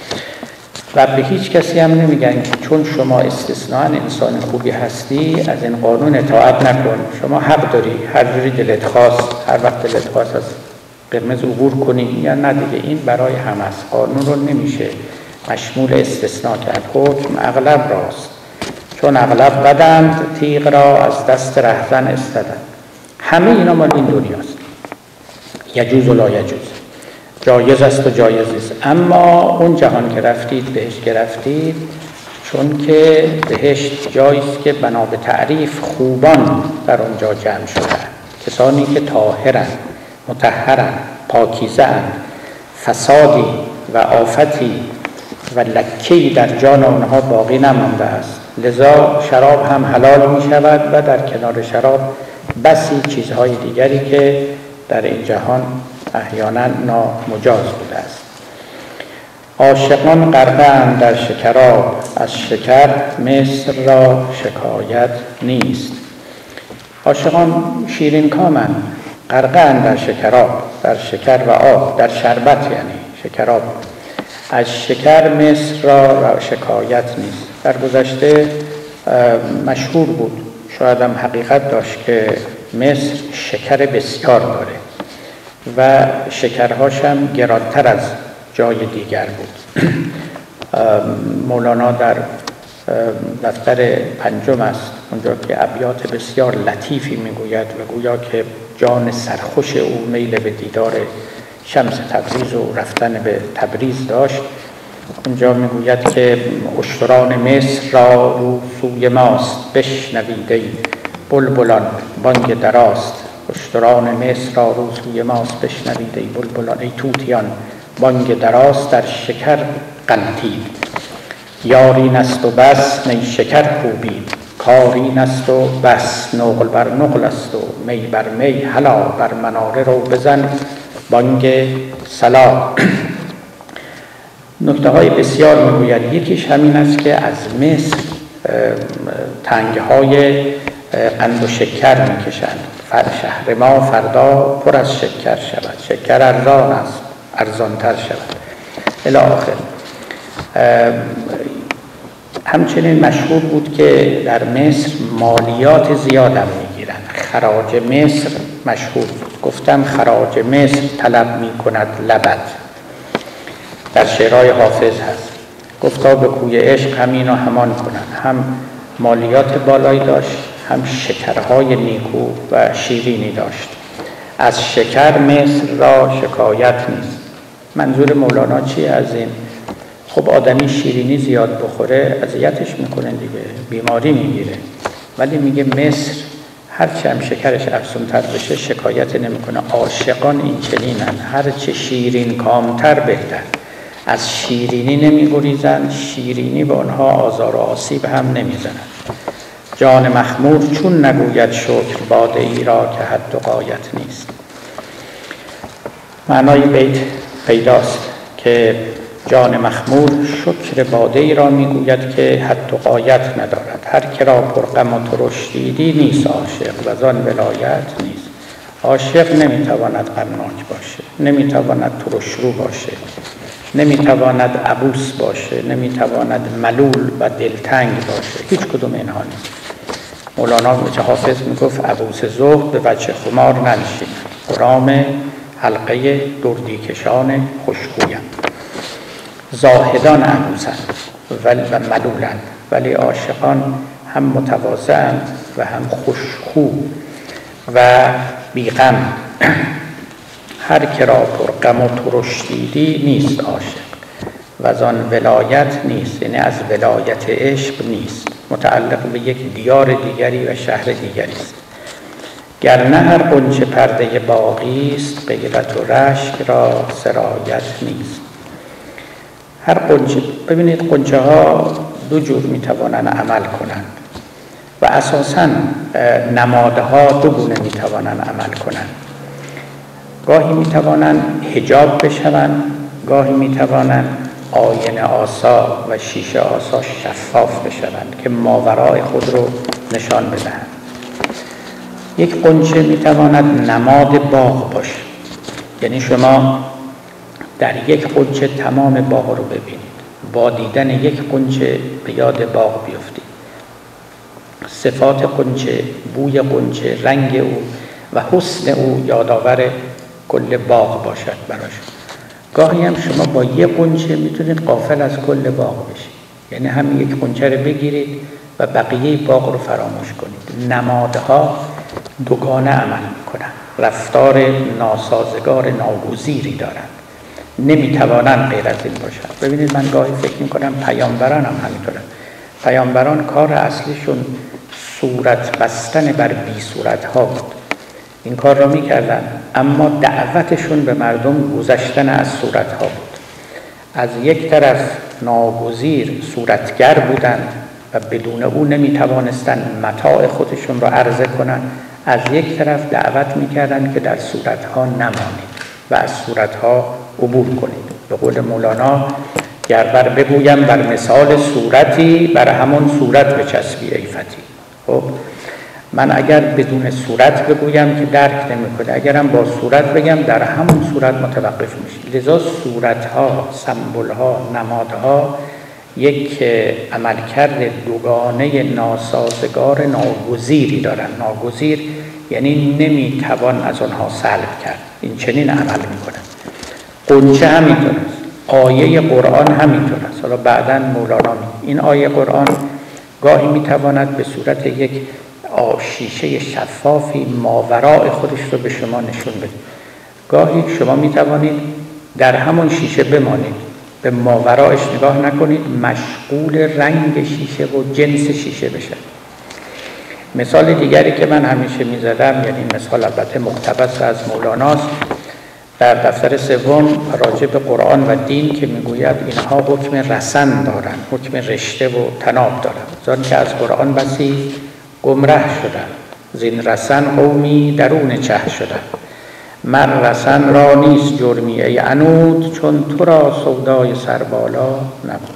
و به هیچ کسی هم نمیگن که چون شما استثناء انسان خوبی هستی از این قانون اطاعت نکن، شما حق داری هر جوری دلت خواست، هر وقت دلت خواست از قرمز عبور کنی یا نه دیگه. این برای همه است. قانون رو نمیشه مشمول استثناء کرد. حکم اغلب راست، چون اغلب بدند، تیغ را از دست رهزن استدند. همه اینا مال این دنیاست. یجوز و لا یجوز، جایز است و جایز نیست. اما اون جهان که رفتید، بهشت که رفتید، چون که بهشت جایی است که بنا به تعریف خوبان در اونجا جمع شدند، کسانی که طاهرند، مطهرند، پاکیزه‌اند، فسادی و آفتی و لکه‌ای در جان آنها باقی نمانده است. لذا شراب هم حلال می شود و در کنار شراب بسی چیزهای دیگری که در این جهان احیانا نامجاز بوده است. عاشقان غرقه‌اند در شکراب، از شکر مصر را شکایت نیست. عاشقان شیرین کامند، غرقه‌اند در شکراب، در شکر و آب، در شربت یعنی شکراب. از شکر مصر را شکایت نیست. در گذشته مشهور بود، شاید هم حقیقت داشت که مصر شکر بسیار داره و شکرهاش هم گرانتر از جای دیگر بود. مولانا در دفتر پنجم است، اونجا که ابیات بسیار لطیفی میگوید و گویا که جان سرخوش او میل به دیدار شمس تبریز و رفتن به تبریز داشت. اونجا میگوید که اشتران مصر را رو سوی ماست، بشنوید ای بلبلان بانگ دراست. اشتران مصر را رو سوی ماست، بشنوید ای بلبلان، ای طوطیان بانگ دراست. در شکر غلطید، یاری نست و بس نی شکر کوبید. کاری نست و بس، نقل بر نقل است و می بر می. هلا بر مناره رو بزن بانگ صلا. نکته های بسیار میگوید. یکیش همین است که از مصر تنگه های قند و شکر میکشند. شهر ما فردا پر از شکر شود، شکر ارزان است، ارزانتر شود الی آخر. همچنین مشهور بود که در مصر مالیات زیاد هم میگیرند. خراج مصر مشهور بود. گفتم خراج مصر طلب میکند لبد، در شعرهای حافظ هست. گفتا به کوی عشق همین و همان کنند. هم مالیات بالایی داشت، هم شکرهای نیکو و شیرینی داشت. از شکر مصر را شکایت نیست. منظور مولانا چیه از این؟ خب آدمی شیرینی زیاد بخوره اذیتش میکنه دیگه، بیماری میگیره ولی میگه مصر هرچه هم شکرش افزونتر بشه شکایت نمیکنه. عاشقان این چنینن، هرچه شیرین کامتر بهتر. از شیرینی نمیگریزن، شیرینی به آنها آزار و آسیب هم نمیزنن. جان مخمور چون نگوید شکر باده ای را که حد و غایت نیست. معنای بیت پیداست که جان مخمور شکر باده ای را میگوید که حد و غایت ندارد. هر که را پرغم و ترش دیدی نیست عاشق و زان ولایت نیست. عاشق نمیتواند غمناک باشه، نمیتواند ترش رو باشه، نمیتواند عبوس باشه، نمیتواند ملول و دلتنگ باشه. هیچ کدوم اینها نیست. مولانا چه حافظ میگفت عبوس زهد به وجه خمار ننشیند، غلام حلقه دردی کشان خوشخویم. زاهدان عبوسند و ملولند، ولی عاشقان هم متواضعند و هم خوشخو و بیغم. هر که را پر غم و ترش دیدی نیست عاشق و از آن ولایت نیست، یعنی از ولایت عشق نیست، متعلق به یک دیار دیگری و شهر دیگری است. گر نه هر غنچه پرده باغی است، غیرت و رشک را سرایت نیست. هر غنچه، ببینید غنچه ها دو جور میتوانند عمل کنند و اساساً نمادها دو گونه میتوانند عمل کنند. گاهی میتوانند حجاب بشوند، گاهی میتوانند آینه آسا و شیشه آسا شفاف بشوند که ماورای خود رو نشان بدهند. یک غنچه میتواند نماد باغ باشه، یعنی شما در یک غنچه تمام باغ رو ببینید، با دیدن یک غنچه به یاد باغ بیفتید. صفات غنچه، بوی غنچه، رنگ او و حسن او یادآور کل باغ باشد براش. گاهی هم شما با یک غنچه میتونید غافل از کل باغ بشید، یعنی هم یک غنچه رو بگیرید و بقیه باغ رو فراموش کنید. نمادها دوگانه عمل میکنن، رفتار ناسازگار ناگزیری دارند، نمیتوانند غیر از این باشند. ببینید من گاهی فکر میکنم پیامبران هم همینطورن. پیامبران کار اصلیشون صورت بستن بر بی صورت ها بود، این کار را میکردن، اما دعوتشون به مردم گذشتن از صورت ها بود. از یک طرف ناگزیر صورتگر بودند و بدون او نمیتوانستند متاع خودشون را عرضه کنند، از یک طرف دعوت میکردند که در صورت ها نمانید و از صورت ها عبور کنید. به قول مولانا گر بر بگویم بر مثال صورتی، بر همون صورت بچسبی ای فتی. خب من اگر بدون صورت بگویم که درک نمی‌کنه، اگرم با صورت بگم در همون صورت متوقف میشه. لذا صورت‌ها، سمبول‌ها، نمادها یک عملکرد دوگانه ناسازگار ناگزیری دارن. ناگزیر یعنی نمیتوان از آنها سلب کرد، این چنین عمل میکنن. غنچه همینطور است، آیه قرآن همینطور است. حالا بعداً مولانا می این آیه قرآن گاهی میتواند به صورت یک شیشه شفافی ماورای خودش رو به شما نشون بده. گاهی شما میتوانید در همون شیشه بمانید، به ماورایش نگاه نکنید، مشغول رنگ شیشه و جنس شیشه بشد. مثال دیگری که من همیشه میزدم، یعنی مثال البته مقتبس از مولاناست، در دفتر سوم راجع به قرآن و دین که میگوید اینها حکم رسن دارن، حکم رشته و تناب دارن، زان که از قرآن بسی گمره شدن، زین رسن قومی درون چه شدن. من رسن را نیست جرمی ای عنود، چون تو را سودای سربالا نبود.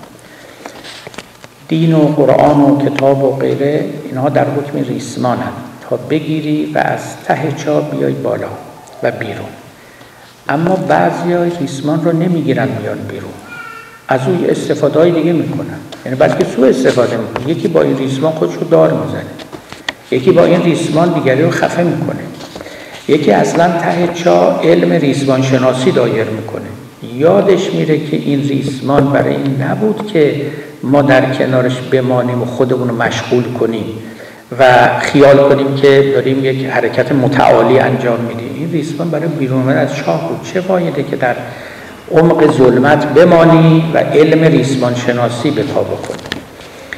دین و قرآن و کتاب و غیره اینها در حکم ریسمانند تا بگیری و از ته چا بیای بالا و بیرون. اما بعضی های ریسمان رو نمیگیرن میان بیرون، از اون استفاده های دیگه میکنن، یعنی بلکه سوء استفاده میکنن. یکی با این ریسمان خودش رو دار میزنه، یکی با این ریسمان دیگری رو خفه میکنه، یکی اصلا ته چا علم ریسمان شناسی دایر میکنه. یادش میره که این ریسمان برای این نبود که ما در کنارش بمانیم و خودمون رو مشغول کنیم و خیال کنیم که داریم یک حرکت متعالی انجام میدیم. این ریسمان برای بیرون آمدن از چاه بود. چه فایده که در عمق ظلمت بمانی و علم ریسمان شناسی به پا بکنی.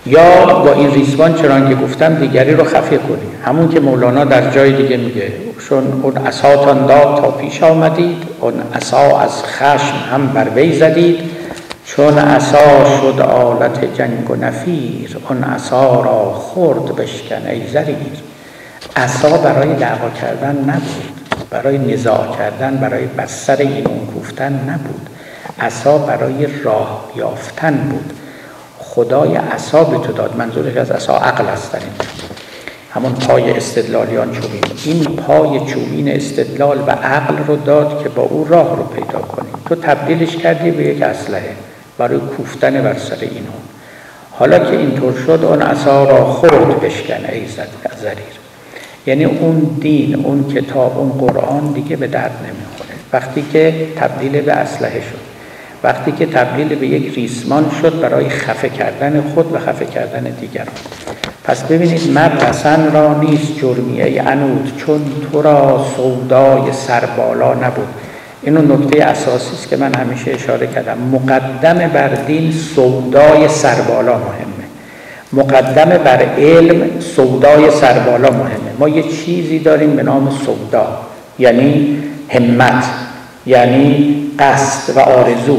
یا با این ریسمان چنان که گفتم دیگری رو خفه کنی. همون که مولانا در جای دیگه میگه چون اون عصاتان داد تا پیش آمدید، اون عصا از خشم هم بر وی زدید، چون عصا شد آلت جنگ و نفیر، اون عصا را خرد بشکن ای زریر. عصا برای دعوا کردن نبود، برای نزاع کردن، برای بر سر این اون کوفتن نبود. عصا برای راه یافتن بود. خدای عصا به تو داد، منظورش از عصا عقل است، در این همون پای استدلالیان چوبین، این پای چوبین استدلال و عقل رو داد که با او راه رو پیدا کنی. تو تبدیلش کردی به یک اسلحه برای کوفتن بر سر این اون. حالا که اینطور شد، اون عصا را خرد بشکن ای زریر. یعنی اون دین، اون کتاب، اون قرآن دیگه به درد نمیخوره وقتی که تبدیل به اسلحه شد، وقتی که تبدیل به یک ریسمان شد برای خفه کردن خود و خفه کردن دیگران. پس ببینید مدرسن را نیست جرمی ای عنود، چون تو را سودای سربالا نبود. اینو نکته اساسی است که من همیشه اشاره کردم. مقدم بر دین سودای سربالا مهمه، مقدم بر علم سودای سربالا مهمه. ما یه چیزی داریم به نام سودا، یعنی همت، یعنی قصد و آرزو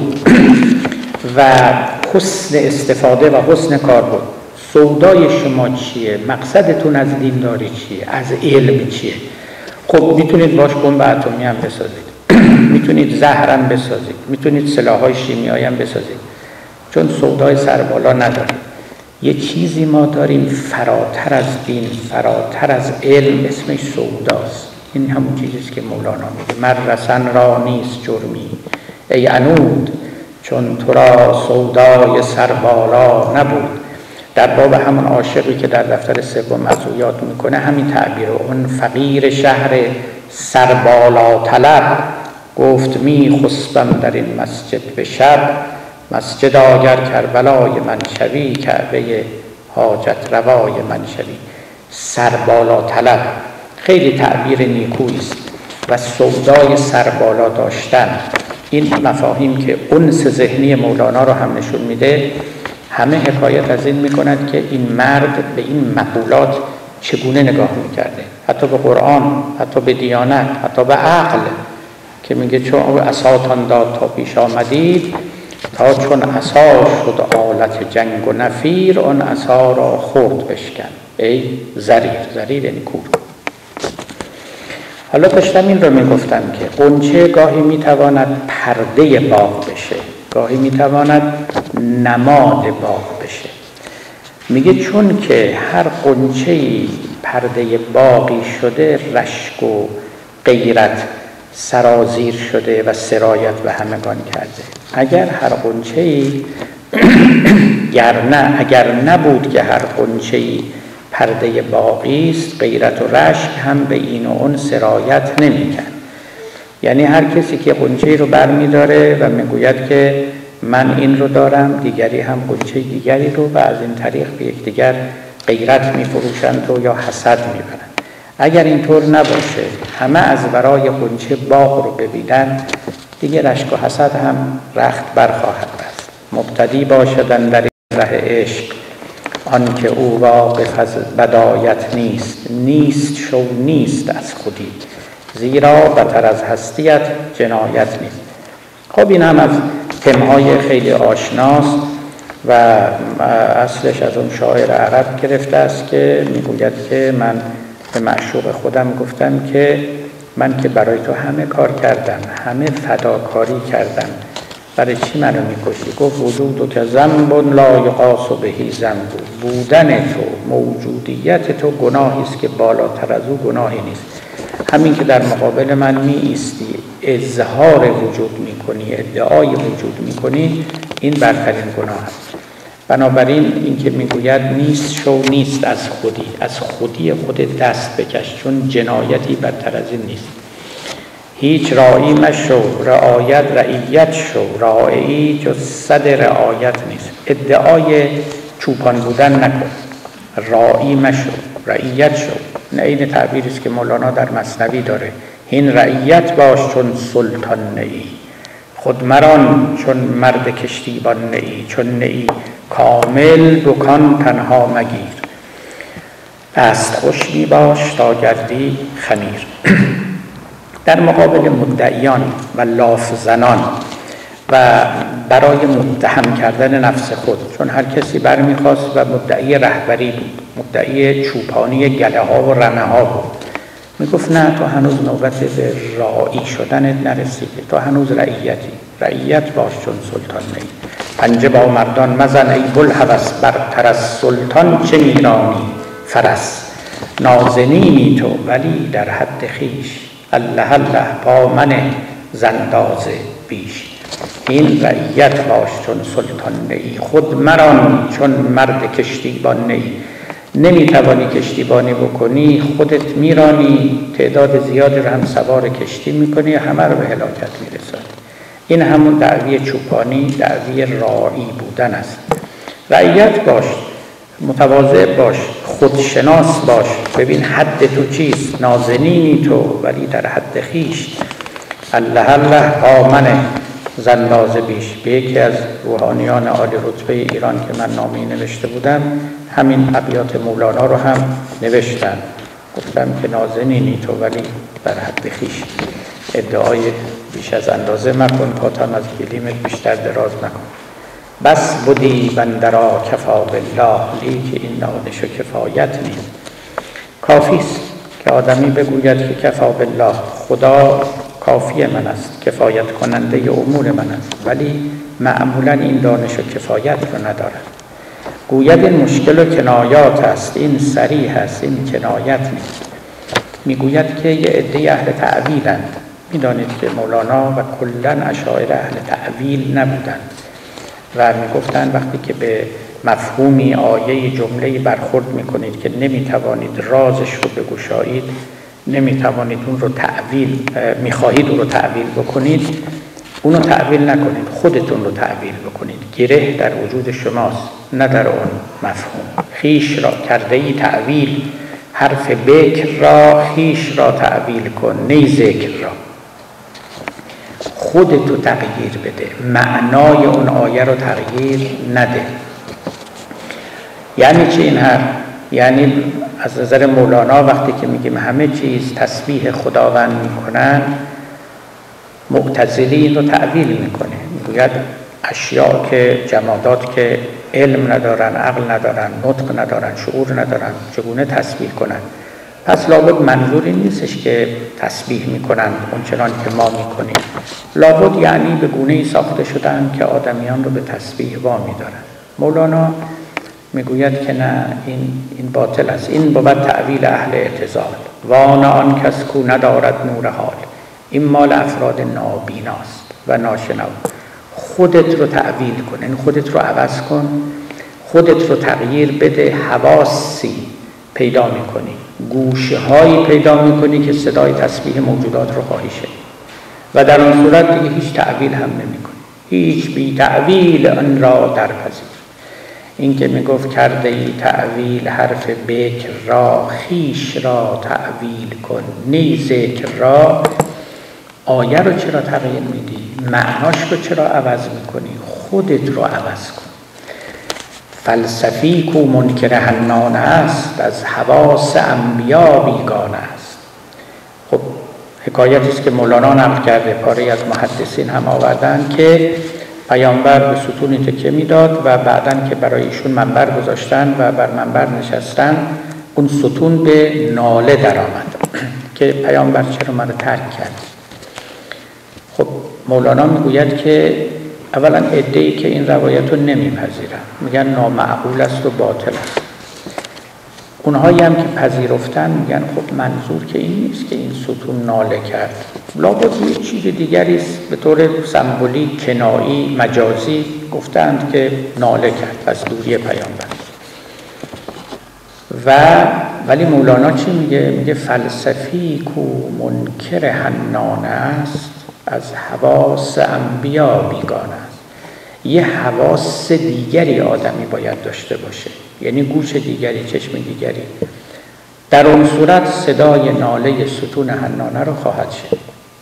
و حسن استفاده و حسن کاربرد. سودای شما چیه؟ مقصدتون از دینداری چیه؟ از علم چیه؟ خب میتونید باش بمب اتمی هم بسازید، میتونید زهر هم بسازید، میتونید سلاح‌های شیمیایی هم بسازید، چون سودای سربالا ندارید. یه چیزی ما داریم فراتر از دین، فراتر از علم، اسمش سوداست. این همون چیزیست که مولانا میگه مدرسن را نیست جرمی ای عنود، چون تو را سودای سربالا نبود. در باب همون عاشقی که در دفتر سوم از او یاد میکنه همین تعبیر، اون فقیر شهر سربالا طلب، گفت می خسبم در این مسجد به شب، مسجد آگر کربلای من شوی، کعبه حاجت روای من شوی. سربالا طلب خیلی تعبیر نیکویی است و سودای سربالا داشتن. این مفاهیم که انس ذهنی مولانا رو هم نشون میده. همه حکایت از این میکند که این مرد به این مقولات چگونه نگاه میکرده، حتی به قرآن، حتی به دیانت، حتی به عقل، که میگه چون عصاتان داد تا پیش آمدید، تا چون عصا شد آلت جنگ و نفیر، اون عصا را خرد بشکن ای زریر. زریر یعنی کور. حالا داشتم این رو میگفتم که غنچه گاهی میتواند پرده باغ بشه، گاهی میتواند نماد باغ بشه. میگه چون که هر غنچه‌ای پرده باغی شده، رشک و غیرت سرازیر شده و سرایت به همگان کرده. اگر هر غنچه‌ای گر نه اگر نبود که هر غنچه‌ای پرده باغی است، غیرت و رشک هم به این و اون سرایت نمی‌کرد. یعنی هر کسی که غنچه‌ای رو برمی‌داره و میگوید که من این رو دارم، دیگری هم غنچه دیگری رو، و از این طریق به یکدیگر غیرت می‌فروشند و یا حسد می‌برند. اگر اینطور نباشه، همه از برای غنچه باغ رو ببینن، دیگه رشک و حسد هم رخت برخواهد بست. مبتدی باشدن در این ره عشق، آن که او واقف از بدایت نیست. نیست شو نیست از خودی، زیرا بتر از هستیت جنایت نیست. خب این هم از تمهای خیلی آشناست و اصلش از اون شاعر عرب گرفته است که میگوید که من به معشوق خودم گفتم که من که برای تو همه کار کردم، همه فداکاری کردم، برای چی منو میکشی؟ گفت وجود که ذنب لا یقاس بهی ذنب، بودن تو، موجودیت تو گناهی است که بالاتر از او گناهی نیست. همین که در مقابل من می ایستی، اظهار وجود میکنی، ادعای وجود میکنی، این برترین گناه است. بنابراین این که میگوید نیست شو نیست از خودی، از خودی خود دست بکش، چون جنایتی بدتر از این نیست. هیچ راعی مشو، رعایت رعیت شو، راعی جز صد رعایت نیست. ادعای چوپان بودن نکن، راعی مشو، رعیت شو. نه این تعبیری است که مولانا در مثنوی داره، این رعیت باش چون سلطان نئی. خود مران چون مرد کشتیبان نه ای، چون نه ای کامل دکان تنها مگیر. دست خوش می باش تا گردی خمیر. در مقابل مدعیان و لاف زنان و برای متهم کردن نفس خود، چون هر کسی برمیخواست و مدعی رهبری بود، مدعی چوپانی گله ها و رمه ها بود، میگفت نه تو هنوز نوبت به راعی شدنت نرسیده، تو هنوز رعیتی، رعیت باش چون سلطان نی. پنجه با مردان مزن ای بوالهوس، برتر از سلطان چه میرانی فرس. نازنینی تو ولی در حد خویش، الله الله پا منه زنداز بیش. این رعیت باش چون سلطان نی، خود مران چون مرد کشتیبان نی. نمیتوانی کشتیبانی بکنی، خودت میرانی، تعداد زیادی رو هم سوار کشتی میکنی، همه رو به هلاکت میرسانی. این همون دعوی چوپانی، دعوی راعی بودن است. رعیت باش، متواضع باش، خودشناس باش، ببین حد تو چیست. نازنینی تو ولی در حد خویش، الله الله آمنه زنداز بیش. به یکی از روحانیان عالی رتبه ایران که من نامی نوشته بودم، همین ابیات مولانا رو هم نوشتم. گفتم که نازنینی تو ولی در حد خویش، ادعای بیش از اندازه مکن، پاتم از گلیمت بیشتر دراز مکن. بس بودی بندرا کفا بالله، لیک این دانش و کفایت نیست. کافیست که آدمی بگوید که کفا بالله، خدا کافی من است، کفایت کننده امور من است، ولی معمولا این دانش و کفایت رو ندارد. گوید این مشکل و کنایات است، این صریح است، این کنایت نیست. میگوید که یه عده اهل تعویلند. میدانید که مولانا و کلن اشاعره اهل تعویل نبودند و میگفتند وقتی که به مفهومی آیه جمله برخورد میکنید که نمیتوانید رازش رو بگشایید، نمیتوانید اون رو تعویل، میخواهید اون رو تعویل بکنید، اون رو تعویل نکنید، خودتون رو تعویل بکنید. گره در وجود شماست، نه در اون مفهوم. خیش را کرده ای تعویل، حرف بکر را خیش را تعویل کن، نی ذکر را. خودتو تغییر بده، معنای اون آیه رو تغییر نده. یعنی چی این حرف؟ یعنی از نظر مولانا وقتی که میگیم همه چیز تسبیح خداوند میکنن، معتزلی این رو تعویل میکنه، میگوید اشیاء که جمادات که علم ندارن، عقل ندارن، نطق ندارن، شعور ندارن، چگونه تسبیح کنن؟ پس لابد منظوری نیستش که تسبیح میکنن اونچنان که ما میکنیم، لابد یعنی به گونه‌ای ساخته شدن که آدمیان رو به تسبیح وامی دارن. مولانا میگوید که نه، این این باطل است. این بود تعویل اهل اعتزال. وان آن کس کو ندارد نور حال، این مال افراد نابیناست و ناشنوا. خودت رو تعویل کن، این خودت رو عوض کن، خودت رو تغییر بده. حواسی پیدا میکنی، گوشه هایی پیدا میکنی که صدای تسبیح موجودات رو خواهی شنید و در آن صورت دیگه هیچ تعویل هم نمیکنی، هیچ بی تعویل آن را درپذیر. این که میگفت کرده ای تعویل حرف بکر را، خیش را تعویل کن، نی ذکر را. آیه رو چرا تغییر میدی؟ معناش رو چرا عوض میکنی؟ خودت رو عوض کن. فلسفی کو منکر حنانه است، از حواس انبیا بیگانه است. خب حکایتی است که مولانا نقل کرده، پاره از محدثین هم آوردن که پیامبر به ستونی تکیه میداد و بعدن که برای ایشون منبر گذاشتن و بر منبر نشستن، اون ستون به ناله در آمد که پیامبر چرا منو ترک کرد. خب مولانا میگوید که اولا عده‌ای که این روایت رو نمیپذیرن، میگن نامعقول است و باطل است. اونهایی هم که پذیرفتن میگن خب منظور که این نیست که این ستون ناله کرد، لابد یه چیز دیگری است، به طور سمبولیک، کنایی، مجازی گفتند که ناله کرد از دوری پیامبر. و ولی مولانا چی میگه؟ میگه فلسفی کو منکر حنانه است، از حواس انبیا بیگانه است. یه حواس دیگری آدمی باید داشته باشه، یعنی گوش دیگری، چشم دیگری. در اون صورت صدای ناله ستون حنانه رو خواهد شد.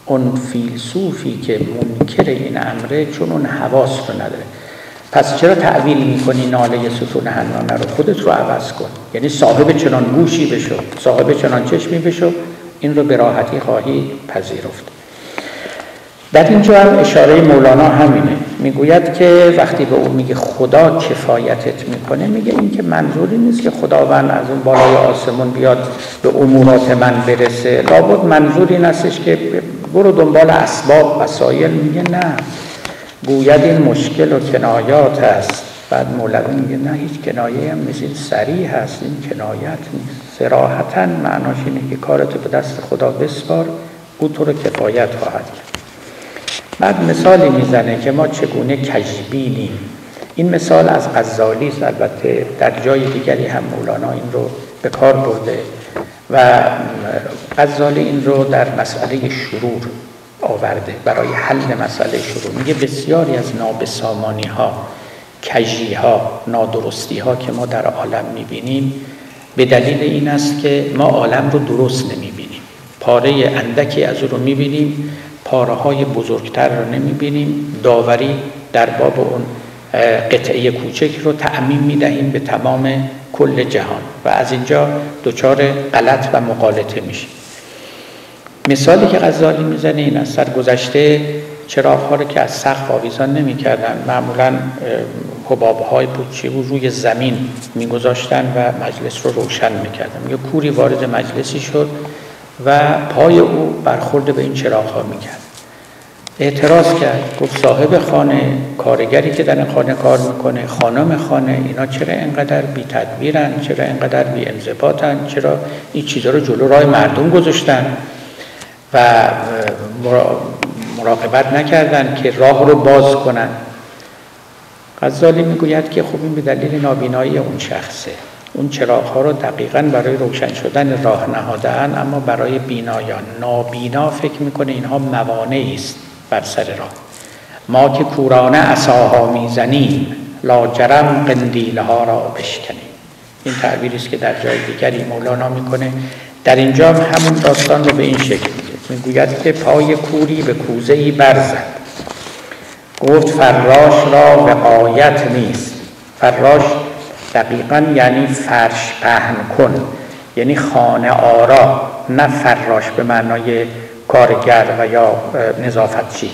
اون فیلسوفی که منکر این امره چون اون حواس رو نداره. پس چرا تعویل میکنی ناله ستون حنانه رو؟ خودت رو عوض کن، یعنی صاحب چنان گوشی بشو، صاحب چنان چشمی بشو، این رو به راحتی خواهی پذیرفت. در اینجا هم اشاره مولانا همینه، میگوید که وقتی به اون میگه خدا کفایتت میکنه، میگه این که منظوری نیست که خداوند از اون بالای آسمون بیاد به امورات من برسه، لابد منظور این هستش که برو دنبال اسباب وسایل. میگه نه، گوید این مشکل و کنایات هست. بعد مولوی میگه نه، هیچ کنایه هم نیست، این صریح هست، این کنایت نیست. صراحتاً معناش اینه که کارتو به دست خدا بسپار، او تو رو کفایت خواهد کرد. بعد مثالی میزنه که ما چگونه کژبینیم. این مثال از غزالی است، البته در جای دیگری هم مولانا این رو به کار برده و غزالی این رو در مسئله شرور آورده برای حل مسئله شرور. میگه بسیاری از نابسامانی ها، کژی ها، نادرستی ها که ما در عالم میبینیم به دلیل این است که ما عالم رو درست نمیبینیم. پاره اندکی از او رو میبینیم، پاره های بزرگتر رو نمیبینیم، داوری در باب اون قطعه کوچک رو تعمیم میدهیم به تمام کل جهان و از اینجا دچار غلط و مغالطه میشیم. مثالی که غزالی میزنه این است، سرگذشته چراغ‌ها رو که از سقف آویزان نمی‌کردن، معمولاً حباب‌های بود چی بود روی زمین می‌گذاشتن و مجلس رو روشن می‌کردن. میگه کوری وارد مجلسی شد و پای او برخورد به این چراغ‌ها می‌کرد. اعتراض کرد، گفت صاحب خانه، کارگری که در این خانه کار میکنه، خانم خانه، اینا چرا اینقدر بی تدبیرن، چرا اینقدر بی انضباطن، چرا این چیزا رو جلو راه مردم گذاشتن و مراقبت نکردن که راه رو باز کنن. غزالی میگوید که خب این به دلیل نابینایی اون شخصه. اون چراغ‌ها رو دقیقاً برای روشن شدن راه نهاده‌اند، اما برای بینایان. نابینا فکر میکنه اینها موانعی است بر سر راه. ما که کورانه عصاها میزنیم، لاجرم قندیل‌ها را بشکنیم. این تعبیری است که در جای دیگری مولانا میکنه. در اینجا همون داستان رو به این شکل میگه. میگوید که پای کوری به کوزه‌ای برزد، گفت فراش را وقایت نیست. فراش دقیقاً یعنی فرش پهن کن، یعنی خانه آرا، نه فراش به معنای کارگر و یا نظافتچی.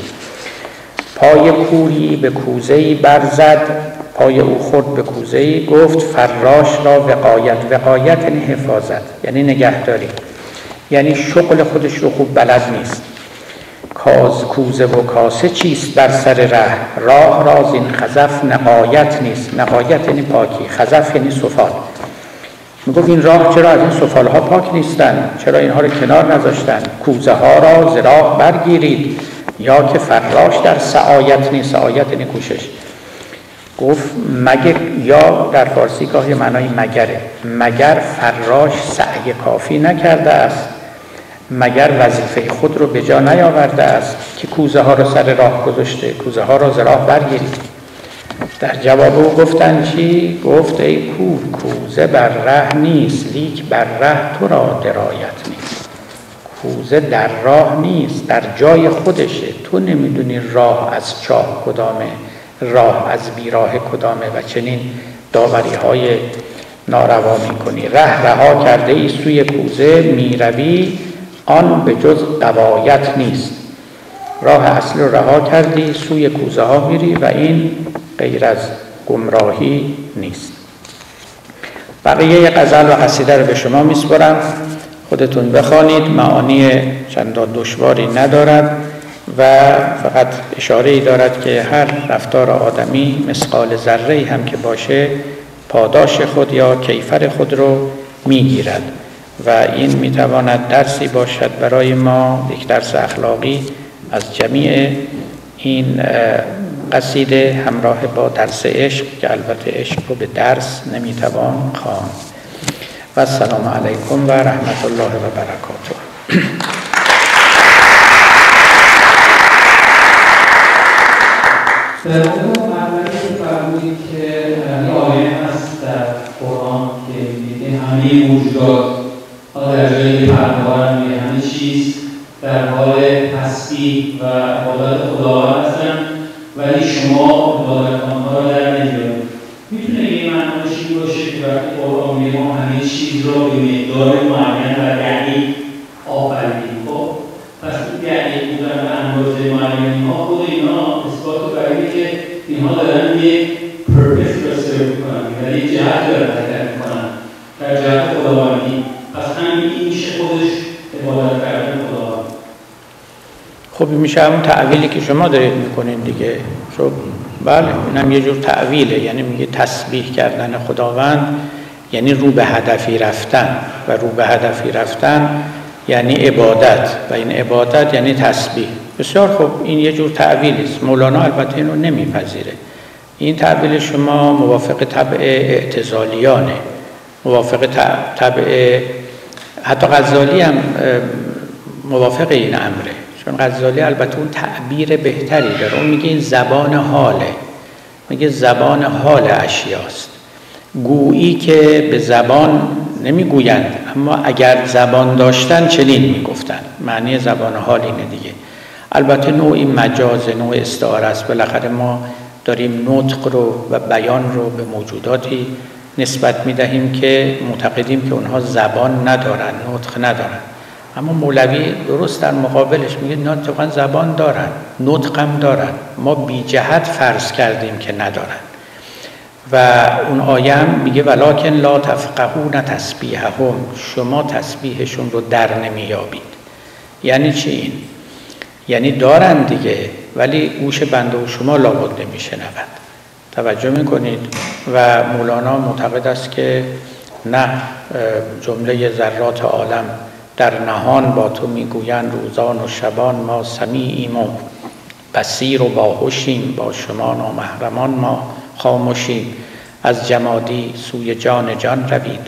پای کوری به کوزه‌ای برزد، پای او خورد به کوزه‌ای، گفت فراش را وقایت. وقایت یعنی حفاظت، یعنی نگهداری، یعنی شغل خودش رو خوب بلد نیست. کاز کوزه و کاسه چیست بر سر ره، راه راز این خزف نقایت نیست. نقایت یعنی پاکی، خزف یعنی سفال. میگفت این راه چرا از این سفال ها پاک نیستن، چرا اینها رو کنار نذاشتن؟ کوزه ها را ز راه برگیرید، یا که فراش در سعایت نیست. سعایت یعنی کوشش. گفت مگه، یا در فارسی گاهی معنای مگره، مگر فراش سعی کافی نکرده است، مگر وظیفه خود رو به جا نیاورده است که کوزه ها رو سر راه گذاشته، کوزه ها رو ز راه برگیرید. در جواب او گفتن چی؟ گفت ای کور، کوزه بر ره نیست، لیک بر ره تو را درایت نیست. کوزه در راه نیست، در جای خودشه. تو نمیدونی راه از چاه کدامه، راه از بیراه کدامه و چنین داوری های ناروا میکنی. ره رها کرده ای سوی کوزه، میروی آن به جز قوایت نیست. راه اصل رو رها کردی، سوی کوزه ها میری و این غیر از گمراهی نیست. بقیه غزل و قصیده رو به شما میسپارم، خودتون بخوانید. معانی چندان دشواری ندارد و فقط اشاره‌ای دارد که هر رفتار آدمی مثقال ذره‌ای هم که باشه پاداش خود یا کیفر خود رو میگیرد و این میتواند درسی باشد برای ما، یک درس اخلاقی از جمیع این قصیده همراه با درس عشق که البته عشق رو به درس نمیتوان خواند. و السلام علیکم و رحمت الله و برکاته. در اون معنی فرمودید که یه آیه هست در قرآن که میگه همه موجودات در جای پرنوارن میگه همه چیز در حال هست تسبیح و عبادت خداوند هستن، ولی شما عبادت آنها را در نمیارید. میتونه یه معنیش این باشه که وقتی قرآن میگه ما همه چیز را به مقدار معین و دقیق آفریدیم. خب پس این دقیق بودن و اندازه معین اینها خود اینا اثبات برای که اینها دارن یک پرپس را سرو میکنن، یعنی یک جهت را حرکت میکنن در جهت خداوندی. پس همین این میشه خودش عبادت کردن خداوند. خب میشه همون تعویلی که شما دارید میکنین دیگه. خب بله، اینم یه جور تعویله، یعنی میگه تسبیح کردن خداوند یعنی رو به هدفی رفتن، و رو به هدفی رفتن یعنی عبادت، و این عبادت یعنی تسبیح. بسیار خوب، این یه جور تعویل است. مولانا البته اینو نمیپذیره. این تعویل شما موافق طبع اعتزالیانه، موافق طبع حتی غزالی هم موافق این امره، چون غزالی البته اون تعبیر بهتری داره. اون میگه این زبان حاله، میگه زبان حال اشیاست، گویی که به زبان نمیگویند اما اگر زبان داشتن چنین میگفتن. معنی زبان حال اینه دیگه. البته نوعی مجاز، نوع استعاره است. بالاخره ما داریم نطق رو و بیان رو به موجوداتی نسبت میدهیم که معتقدیم که اونها زبان ندارن، نطق ندارن. اما مولوی درست در مقابلش میگه نه، طبعا زبان دارن، نطق هم دارن، ما بی جهت فرض کردیم که ندارن. و اون آیه هم میگه ولکن لا تفقهون تسبیحهم، شما تسبیحشون رو در نمیابید. یعنی چی این؟ یعنی دارن دیگه، ولی گوش بنده و شما لابد نمیشنود. توجه میکنید؟ و مولانا معتقد است که نه، جمله ذرات عالم در نهان با تو میگویند روزان و شبان ما سمیعیم و بصیر و باهوشیم، با شما نامحرمان ما خاموشیم. از جمادی سوی جان جان روید،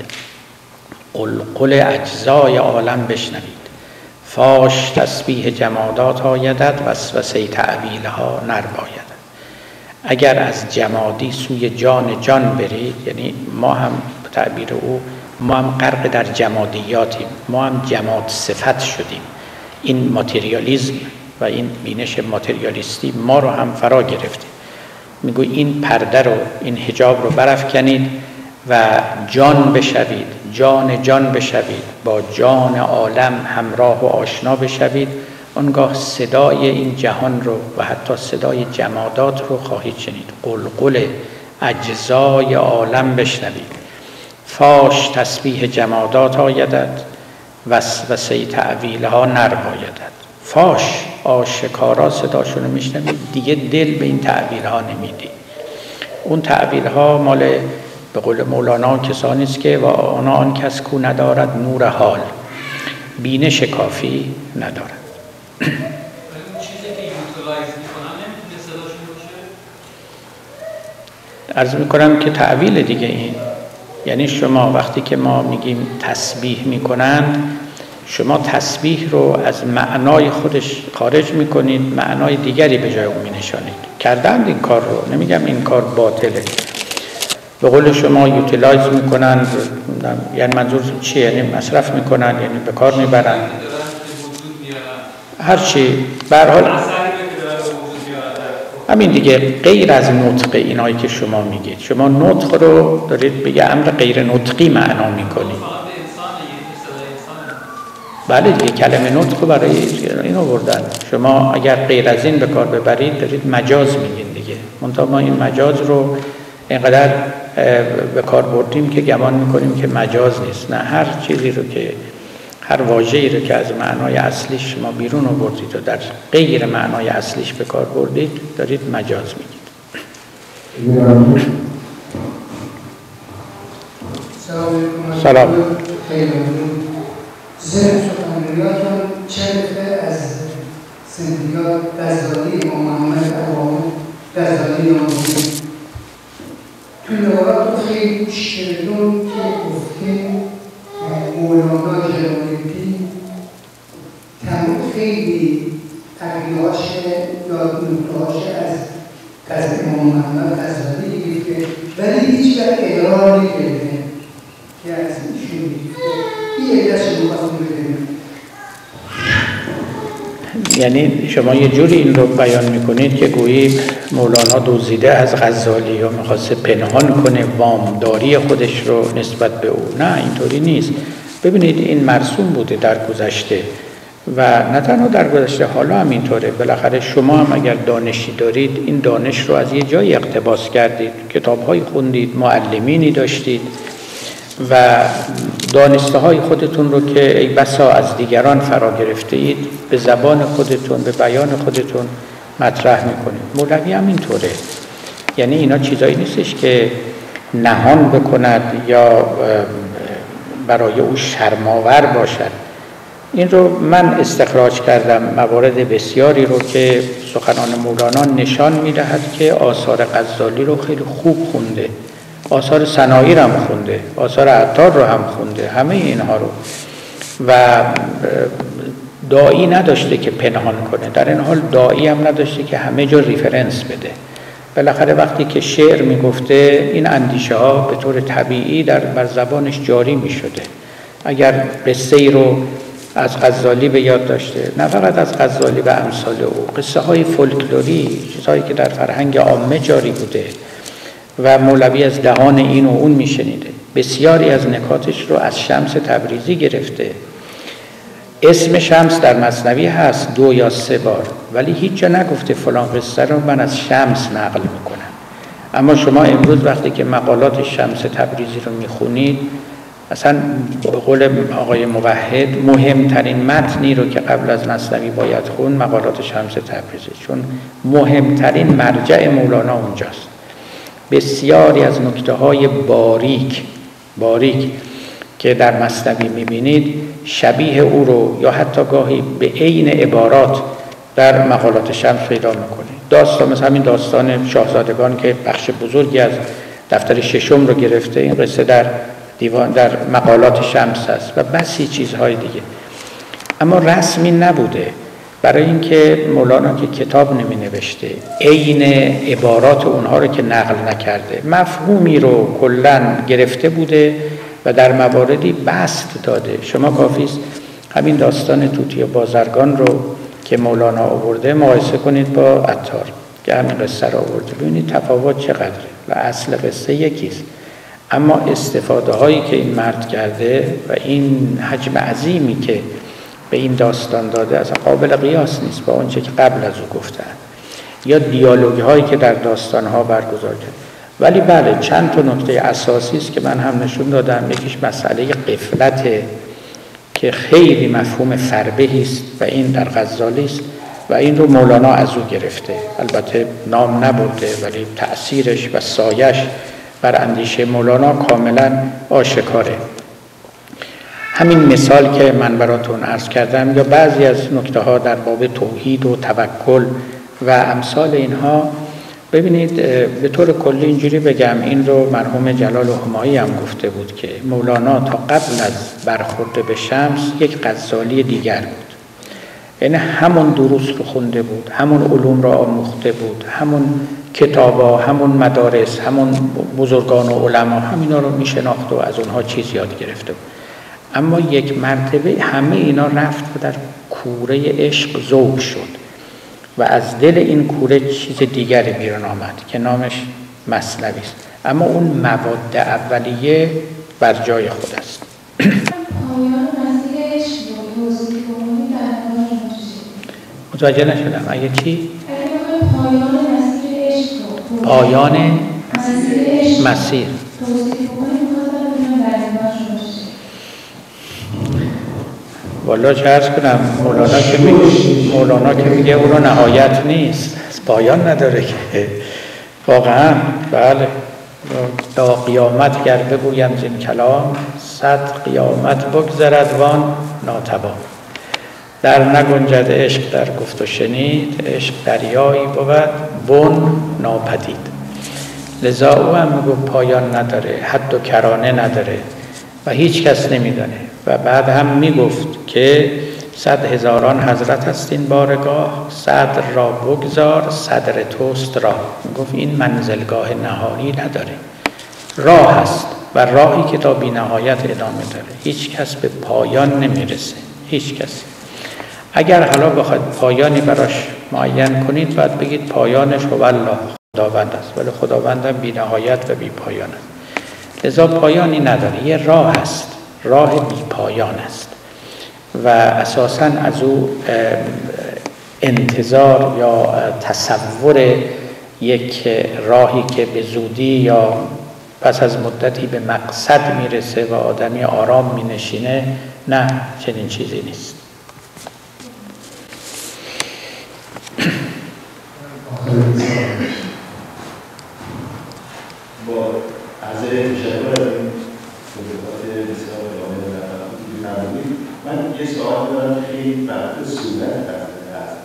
قلقل اجزای عالم بشنوید. فاش تسبیح جمادات آیدد، وسوسه تعبیلها نرباید. اگر از جمادی سوی جان جان برید، یعنی ما هم به تعبیر او ما هم غرق در جمادیاتیم، ما هم جماد صفت شدیم. این ماتریالیزم و این بینش ماتریالیستی ما رو هم فرا گرفته. میگوی این پرده رو، این حجاب رو برافکنید و جان بشوید، جان جان بشوید، با جان عالم همراه و آشنا بشوید. آنگاه صدای این جهان رو و حتی صدای جمادات رو خواهید شنید. قلقل اجزای عالم بشنوید. فاش تسبیح جمادات آیدد، وسوسه تعویلها نربایدد. فاش آشکارا صداشون رو میشنوید، دیگه دل به این تعویلها نمیدی. اون تعویلها مال به قول مولانا کسانی است که و آنا آن کس کو ندارد نور حال، بینش کافی ندارد. عرض میکنم که تعویل دیگه این، یعنی شما وقتی که ما میگیم تسبیح میکنند، شما تسبیح رو از معنای خودش خارج میکنید، معنای دیگری به جای اون مینشانید. کردند این کار رو، نمیگم این کار باطله. به قول شما یوتیلایز میکنن، یعنی منظور چیه؟ یعنی مصرف میکنن، یعنی به کار میبرن، هرچی به هر حال همین دیگه. غیر از نطق اینایی که شما میگید، شما نطق رو دارید به یه امر غیر نطقی معنا میکنید. بله دیگه، کلمه نطق رو برای این آوردن. شما اگر غیر از این به کار ببرید دارید مجاز میگین دیگه. منتها ما این مجاز رو اینقدر به کار بردیم که گمان میکنیم که مجاز نیست. نه، هر چیزی رو که هر واژه‌ای رو که از معنای اصلیش شما بیرون آوردید و در غیر معنای اصلیش به کار بردید دارید مجاز میگید. سلام. ذهن سخنرانیاتون چند از زندگیات غزالی امام محمد عوام غزالی ناموزی تو نوارات خیلی شنیدم که گفتیم مولانا جلالی‌الدین تمام خیلی عقیده‌هاش یا نکته‌هاش از از امام محمد غزالی گرفته، ولی هیچ وقت ادعا نکرده که از ایشون گرفته. یعنی شما یه جوری این رو بیان میکنید که گویی مولانا دزدیده از غزالی یا میخواسته پنهان کنه وامداری خودش رو نسبت به او. نه، اینطوری نیست. ببینید این مرسوم بوده در گذشته و نه تنها در گذشته، حالا هم اینطوره. بالاخره شما هم اگر دانشی دارید این دانش رو از یه جایی اقتباس کردید، کتاب‌های خوندید، معلمینی داشتید و دانسته های خودتون رو که ای بسا از دیگران فرا گرفته اید به زبان خودتون، به بیان خودتون مطرح میکنید. مولوی هم اینطوره. یعنی اینا چیزایی نیستش که نهان بکند یا برای او شرم‌آور باشد. این رو من استخراج کردم، موارد بسیاری رو که سخنان مولانا نشان میدهد که آثار غزالی رو خیلی خوب خونده، آثار سنایی رو هم خونده، آثار عطار رو هم خونده، همه اینها رو، و داعی نداشته که پنهان کنه، در این حال داعی هم نداشته که همه جا ریفرنس بده. بالاخره وقتی که شعر میگفته این اندیشه ها به طور طبیعی در بر زبانش جاری میشده. اگر قصه ای رو از غزالی به یاد داشته، نه فقط از غزالی و امثال او، قصه های فولکلوری، چیزهایی که در فرهنگ عامه جاری بوده و مولوی از دهان این و اون میشنیده. بسیاری از نکاتش رو از شمس تبریزی گرفته. اسم شمس در مثنوی هست دو یا سه بار، ولی هیچ جا نگفته فلان قصه رو من از شمس نقل میکنم. اما شما امروز وقتی که مقالات شمس تبریزی رو میخونید، اصلا به قول آقای موحد مهمترین متنی رو که قبل از مثنوی باید خون مقالات شمس تبریزی، چون مهمترین مرجع مولانا اونجاست. بسیاری از نکته‌های باریک باریک که در مثنوی می‌بینید شبیه او رو یا حتی گاهی به عین عبارات در مقالات شمس پیدا می‌کنید. داستان مثل همین داستان شاهزادگان که بخش بزرگی از دفتر ششم رو گرفته، این قصه در دیوان در مقالات شمس هست و بسی چیزهای دیگه. اما رسمی نبوده، برای اینکه مولانا که کتاب نمی نوشته عین عبارات اونها رو که نقل نکرده، مفهومی رو کلاً گرفته بوده و در مواردی بسط داده. شما کافیست همین داستان طوطی بازرگان رو که مولانا آورده مقایسه کنید با عطار که همین قصه رو آورده، ببینید تفاوت چقدره و اصل قصه یکیست. اما استفاده هایی که این مرد کرده و این حجم عظیمی که به این داستان داده اصلا قابل قیاس نیست با اونچه که قبل از او گفتن، یا دیالوگ هایی که در داستان ها برگزار کرد. ولی بله چند تا نکته اساسی است که من هم نشون دادم. یکیش مسئله غفلت که خیلی مفهوم فربهی است و این در غزالی است و این رو مولانا از او گرفته. البته نام نبرده ولی تأثیرش و سایش بر اندیشه مولانا کاملا آشکاره. همین مثال که من براتون عرض کردم یا بعضی از نکته ها در باب توحید و توکل و امثال اینها، ببینید به طور کلی اینجوری بگم، این رو مرحوم جلال همایی هم گفته بود که مولانا تا قبل از برخورد به شمس یک غزالی دیگر بود. یعنی همون دروس رو خونده بود، همون علوم رو آموخته بود، همون کتابا، همون مدارس، همون بزرگان و علما، همینا رو میشناخت و از اونها چیز یاد گرفته بود. اما یک مرتبه همه اینا رفت و در کوره عشق ذوب شد و از دل این کوره چیز دیگری بیرون آمد که نامش مثنوی است. اما اون مواد اولیه بر جای خود است. متوجه نشدم. اگه چی؟ پایان مسیر. والا چه عرض کنم، مولانا که میگه مولانا که میگه او رو نهایت نیست، پایان نداره که واقعا. بله تا قیامت گر بگویم زین کلام، صد قیامت بگذرد وان ناتوان. در نگنجد عشق در گفت و شنید، عشق دریایی بود بن ناپدید. لذا او هم میگو پایان نداره، حد و کرانه نداره و هیچ کس نمیدانه. و بعد هم میگفت که صد هزاران حضرت است این بارگاه، صدر را بگذار صدر توست راه. میگفت این منزلگاه نهایی نداره، راه هست و راهی که تا بی نهایت ادامه داره. هیچ کس به پایان نمیرسه، هیچ کس. اگر حالا بخواید پایانی براش معین کنید باید بگید پایانش هو الله، خداوند است، ولی خداوند هم بی نهایت و بی پایان است. لذا پایانی نداره، یه راه است، راه بی پایان است و اساساً از او انتظار یا تصور یک راهی که به زودی یا پس از مدتی به مقصد میرسه و آدمی آرام مینشینه، نه، چنین چیزی نیست. با عرض تشکر از این توضیحات بسیار کامل و مفصلی فرمودید. من یه سوال دارم که خیلی مربوط به صورت غزل هست.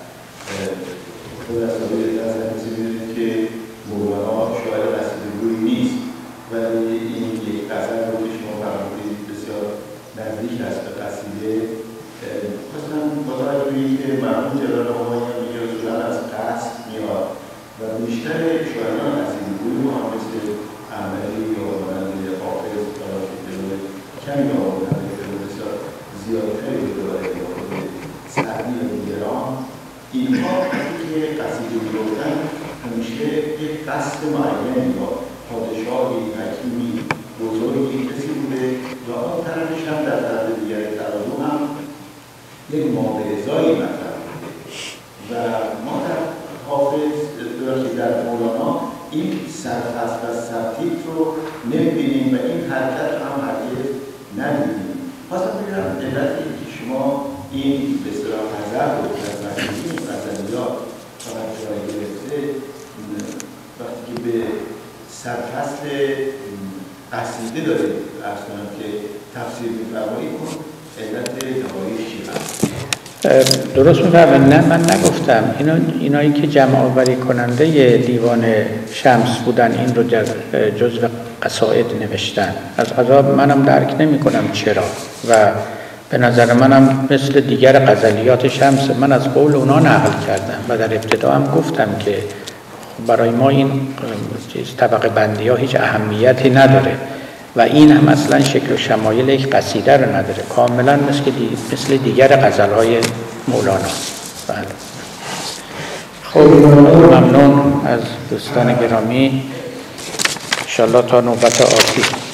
خود از طریق غزل می‌بینید که مولانا شاعر قصیده‌گویی نیست، ولی این یک غزل رو که شما فرمودید بسیار نزدیک است به قصیده. خواستم با توجه به اینکه مرحوم جلال آقایی هم میگه اصولاً از قصد میاد و بیشتر شاعران قصیده‌گویی رو هم مثل عملی یا مانند حافظ کمی آوردن که بسیار زیادتری داره یا خود سعدی و دیگران، اینها وقتی که قصیده می‌گفتن همیشه یک قصد معین یا پادشاهی، حکیمی، بزرگی کسی بوده و آن طرفش هم در طرف دیگر ترازو هم یک مابعضایی مطرح بوده و ما در حافظ در مولانا این سرفصل و سبتیک رو نمی‌بینیم و این حرکت رو هم هرگز ندیدیم. خواستم بگیرم علتی که شما این به اصطلاح غزل رو از مجموعه غزلیات فقط جای گرفته وقتی که به سرفصل قصیده دارید عرض کنم که تفسیر می‌فرمایید کن علت نهایی چی هست؟ درست می‌فرمایید. نه، من نگفتم. اینا اینایی که جمع آوری کننده دیوان شمس بودن این رو جزو قصائد نوشتن. از قضا منم درک نمی‌کنم چرا و به نظر منم مثل دیگر غزلیات شمس من از قول اونا نقل کردم و در ابتدا هم گفتم که برای ما این چیز طبقه بندی ها هیچ اهمیتی نداره و این هم اصلا شکل و شمایل یک قصیده رو نداره، کاملا مثل, دی... مثل دیگر غزل‌های مولانا. بله. خب ممنون از دوستان گرامی، انشالله تا نوبت آتی.